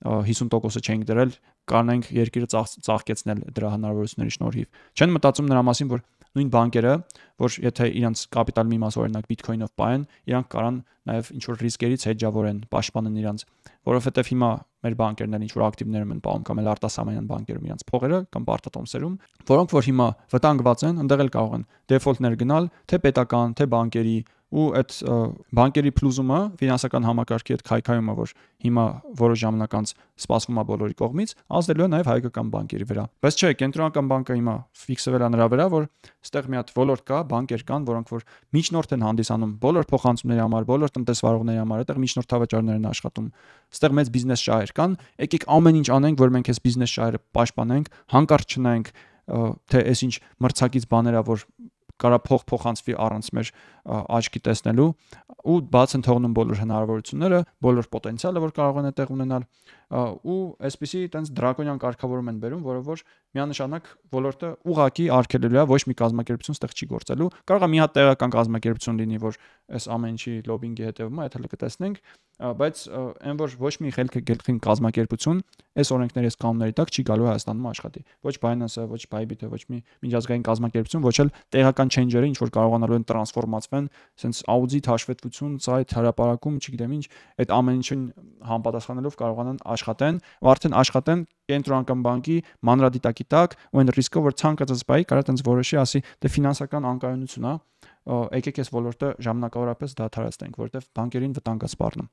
50%-ը չենք դրել, կանենք երկիրը ծաղկեցնել դրա հնարավորությունների շնորհիվ։ Չեն մտածում նրա մասին, որ նույն բանկերը, որ եթե իրանց կապիտալի մի մաս օրինակ բիթքոյնով պահեն, իրանք կարան նաև ինչ որ ռիսկերից հեջավորեն, պաշտպանեն իրանց, որովհետև հիմա մեր բանկերն են ինչ որ ակտիվներում են պահում կամ էլ արտասահմանյան բանկերում իրանց փողերը կամ պարտատոմսերում, որոնք որ հիմա վտանգված են, ընդեղ էլ կարող են դեֆոլտներ գնալ, թե պետական, թե բանկերի ու այդ բանկերի փլուզումը, ֆինանսական համակարգի այդ քայքայումը, որ հիմա որոշ ժամանակ անց սպասվում է բոլորի կողմից, ազդելու է նաև հայկական բանկերի վրա։ Բայց չէ, կենտրոնական բանկը հիմա ֆիքսվել է նրա վրա, որ այստեղ մի հատ ոլորտ կա, բանկեր կան, որոնք որ միջնորդ են հանդիսանում բոլոր փոխանցումների համար, բոլոր տնտեսվարողների համար, այդտեղ միջնորդավաճառներ են աշխատում։ Այստեղ մեծ բիզնես շահեր կան, եկեք ամեն ինչ անենք, որ մենք այս բիզնես շահերը պաշտպանենք, հանկարծ չնայենք թե այս ինչ մրցակից բաներ ա, որ կարա փոխանցվի առանց մեր աչքի տեսնելու ու բաց են թողնում բոլոր հնարավորությունները, բոլոր պոտենցիալը, որ կարող են այդտեղ ունենալ։ ու այսպեսի տենց դրակոնյան կարգավորում են բերում, որը որ միանշանակ ոլորտը ուղակի արգելելու է, ոչ մի կազմակերպություն ստեղ չի գործելու։ Կարող է մի հատ տեղական կազմակերպություն լինի, որ այս ամեն ինչի լոբինգի հետևում է, եթե կտեսնենք, բայց այն որ ոչ մի խելքը գլխին կազմակերպություն այս օրենքների այս կանոնների տակ չի գալու Հայաստանում աշխատի։ Ոչ Binance-ը, ոչ Bybit-ը, ոչ մի միջազգային կազմակերպություն, ոչ էլ տեղական change-երը, ինչ որ կարողանալու են տրանսֆորմացվեն, sense audit, հաշվետվություն, сайт, հրապարակում, չգիտեմ ինչ, այդ ամեն ինչին համապատասխանելով կարողանան աշխատեն, ու արդեն աշխատեն կենտրոնական բանկի մանրադիտակի տակ, ու այն ռիսկը, որ ցանկացած բայ կարա տենց որոշի, ասի, դե ֆինանսական անկայունություն է, եկեք այս ոլորտը ժամանակավորապես դադարեցնենք, որովհետև բանկերին վտանգ է սպառնում։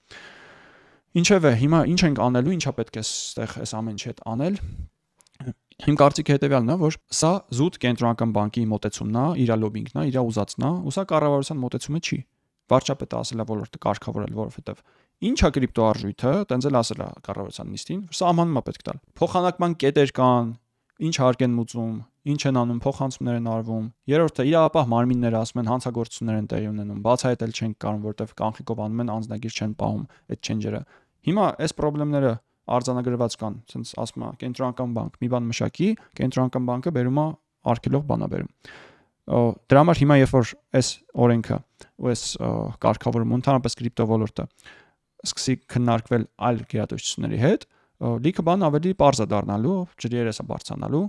Ինչևէ, հիմա ինչ ենք անելու, ինչա պետք է այստեղ այս ամեն ինչի հետ անել։ Իմ կարծիքը հետևյալն է, որ սա զուտ կենտրոնական բանկի մոտեցումն է, իր լոբինգն է, իր ուզածն է, ու սա կառավարության մոտեցումը չի։ Վարչապետը ասել է ոլորտը կարգավորել, որովհետև ինչա կրիպտոարժույթը, տենց էլ ասել է կառավարության նիստին, սահմանումա պետք տալ։ Փոխանակման կետեր կան, ինչ հարկ են մուծում, ինչ են անում, փոխանցումներ են արվում։ Երրորդը իրավապահ մարմինները ասում են հանցագործություններ են տեղի ունենում, բացահայտել չեն կարող, որովհետև կանխիկով անում են անձնագիր չեն պահում այդ change-երը։ Հիմա այս խնդիրները արձանագրված կան, ասենց ասում է կենտրոնական բանկ մի բան մշակի, կենտրոնական բանկը բերում է արգելող բան է բերում։ Դրա համար հիմա երբ որ այս օրենքը ու այս կարգավորումը ընդհանրապես կրիպտո ոլորտը սկսի քննարկվել այլ գերատեսչությունների հետ, լիքը բան ավելի པարզ է դառնալու, ջրերեսը բարձրանալու,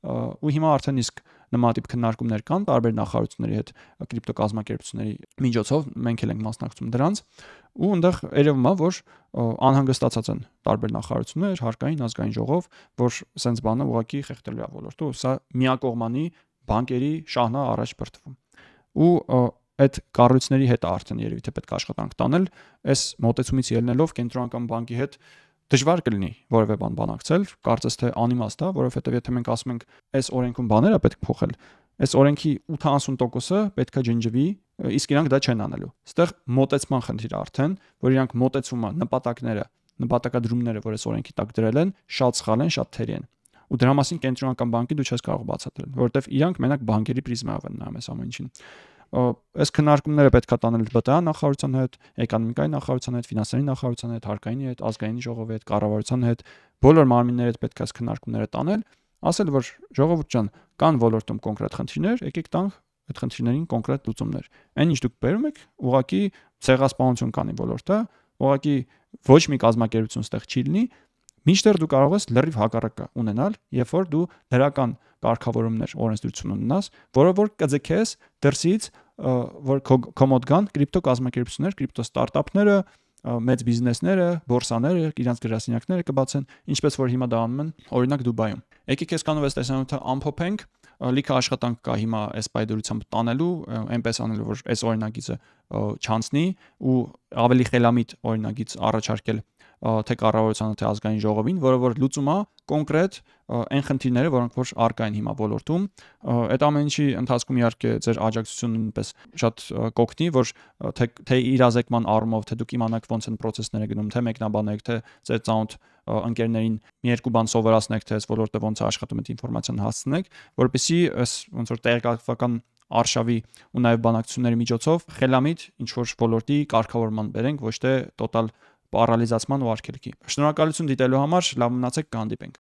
ու հիմա արդեն իսկ նմանատիպ քննարկումներ կան տարբեր նախարարությունների հետ կրիպտո կազմակերպությունների միջոցով, մենք էլ ենք մասնակցում դրանց, ու այնտեղ երևում է, որ անհանգստացած են տարբեր նախարարություններ, հարկային, ազգային ժողով, որ սենց բանը ուղղակի խեղդելու է ոլորտը, ու սա միակողմանի բանկերի շահնա առաջ բրդվում։ Ու այդ կառույցների հետ արդեն երևի թե պետք է աշխատանք տանել, այս մոտեցումից ելնելով կենտրոնական բանկի հետ դժվար կլինի որևէ բան բանակցել, կարծես թե անիմաստ է, որովհետև եթե մենք ասում ենք, այս օրենքում բաներ է պետք փոխել, այս օրենքի 80%-ը պետք է ջնջվի, իսկ իրանք դա չեն անելու։ Այստեղ մոտեցման խնդիր է արդեն, որ իրանք մոտեցումը, նպատակները, նպատակադրումները, որ այս օրենքի տակ դրել են, շատ սխալ են, շատ թերի են։ Ու դրա մասին կենտրոնական բանկի դու չես կարող բացատրել, որովհետև իրանք մենակ բանկերի պրիզմայով են նայում այս ամեն ինչին։ Այս քննարկումները պետք է տանել ԲՏԱ նախարարության հետ, էկոնոմիկայի նախարարության հետ, ֆինանսների նախարարության հետ, հարկայինի հետ, ազգային ժողովի հետ, կառավարության հետ, բոլոր մարմինների հետ պետք է այս քննարկումները տանել, ասել որ ժողովուրդ ջան, կան ոլորտում կոնկրետ խնդիրներ, եկեք տանք այդ խնդիրներին կոնկրետ լուծումներ։ Այն ինչ դուք բերում եք, ուղղակի ցեղասպանություն կանի ոլորտը, ուղղակի ոչ մի կազմակերպություն ստեղ չի լինի, մինչդեռ դու կարող ես լրիվ հակառակը ունենալ, երբ որ դու դրական կարգավորումներ օրենսդրություն ունենաս, որը որ կձգես դրսից, որ կոմոդ գան կրիպտո կազմակերպություններ, կրիպտո ստարտափները, մեծ բիզնեսները, բորսաները, իրանց գրասենյակները կբացեն, ինչպես որ հիմա դա անում են, օրինակ Դուբայում։ Եկեք այսքանով այս տեսանյութը ամփոփենք, լիքը աշխատանք կա հիմա այս պայդրությամբ տանելու, այնպես անելու, որ այս օրինագիծը չանցնի ու ավելի խելամիտ օրինագիծ առաջարկել թե կառավարությանը, թե ազգային ժողովին, որը որ լուծում է կոնկրետ այն խնդիրները, որոնք որ առկա են հիմա ոլորտում։ Այդ ամեն ինչի ընթացքում իհարկե ձեր աջակցությունը նույնպես շատ կօգնի, որ թե իրազեկման առումով, թե դուք իմանաք ոնց են process-ները գնում, թե մեկնաբանեք, թե ձեր ծանոթ ընկերներին մի երկու բան սովորացնեք, թե այս ոլորտը ոնց է աշխատում, այդ ինֆորմացիան հասցնեք, որպեսզի այս ոնց որ տեղեկատվական արշավի ու նաև բանակցությունների միջոցով խելամիտ ինչ որ ոլորտի կարգավորման բերենք, ոչ թե տոտալ պարալիզացման ու արգելքի։ Շնորհակալություն դիտելու համար, լավ մնացեք, կհանդիպենք։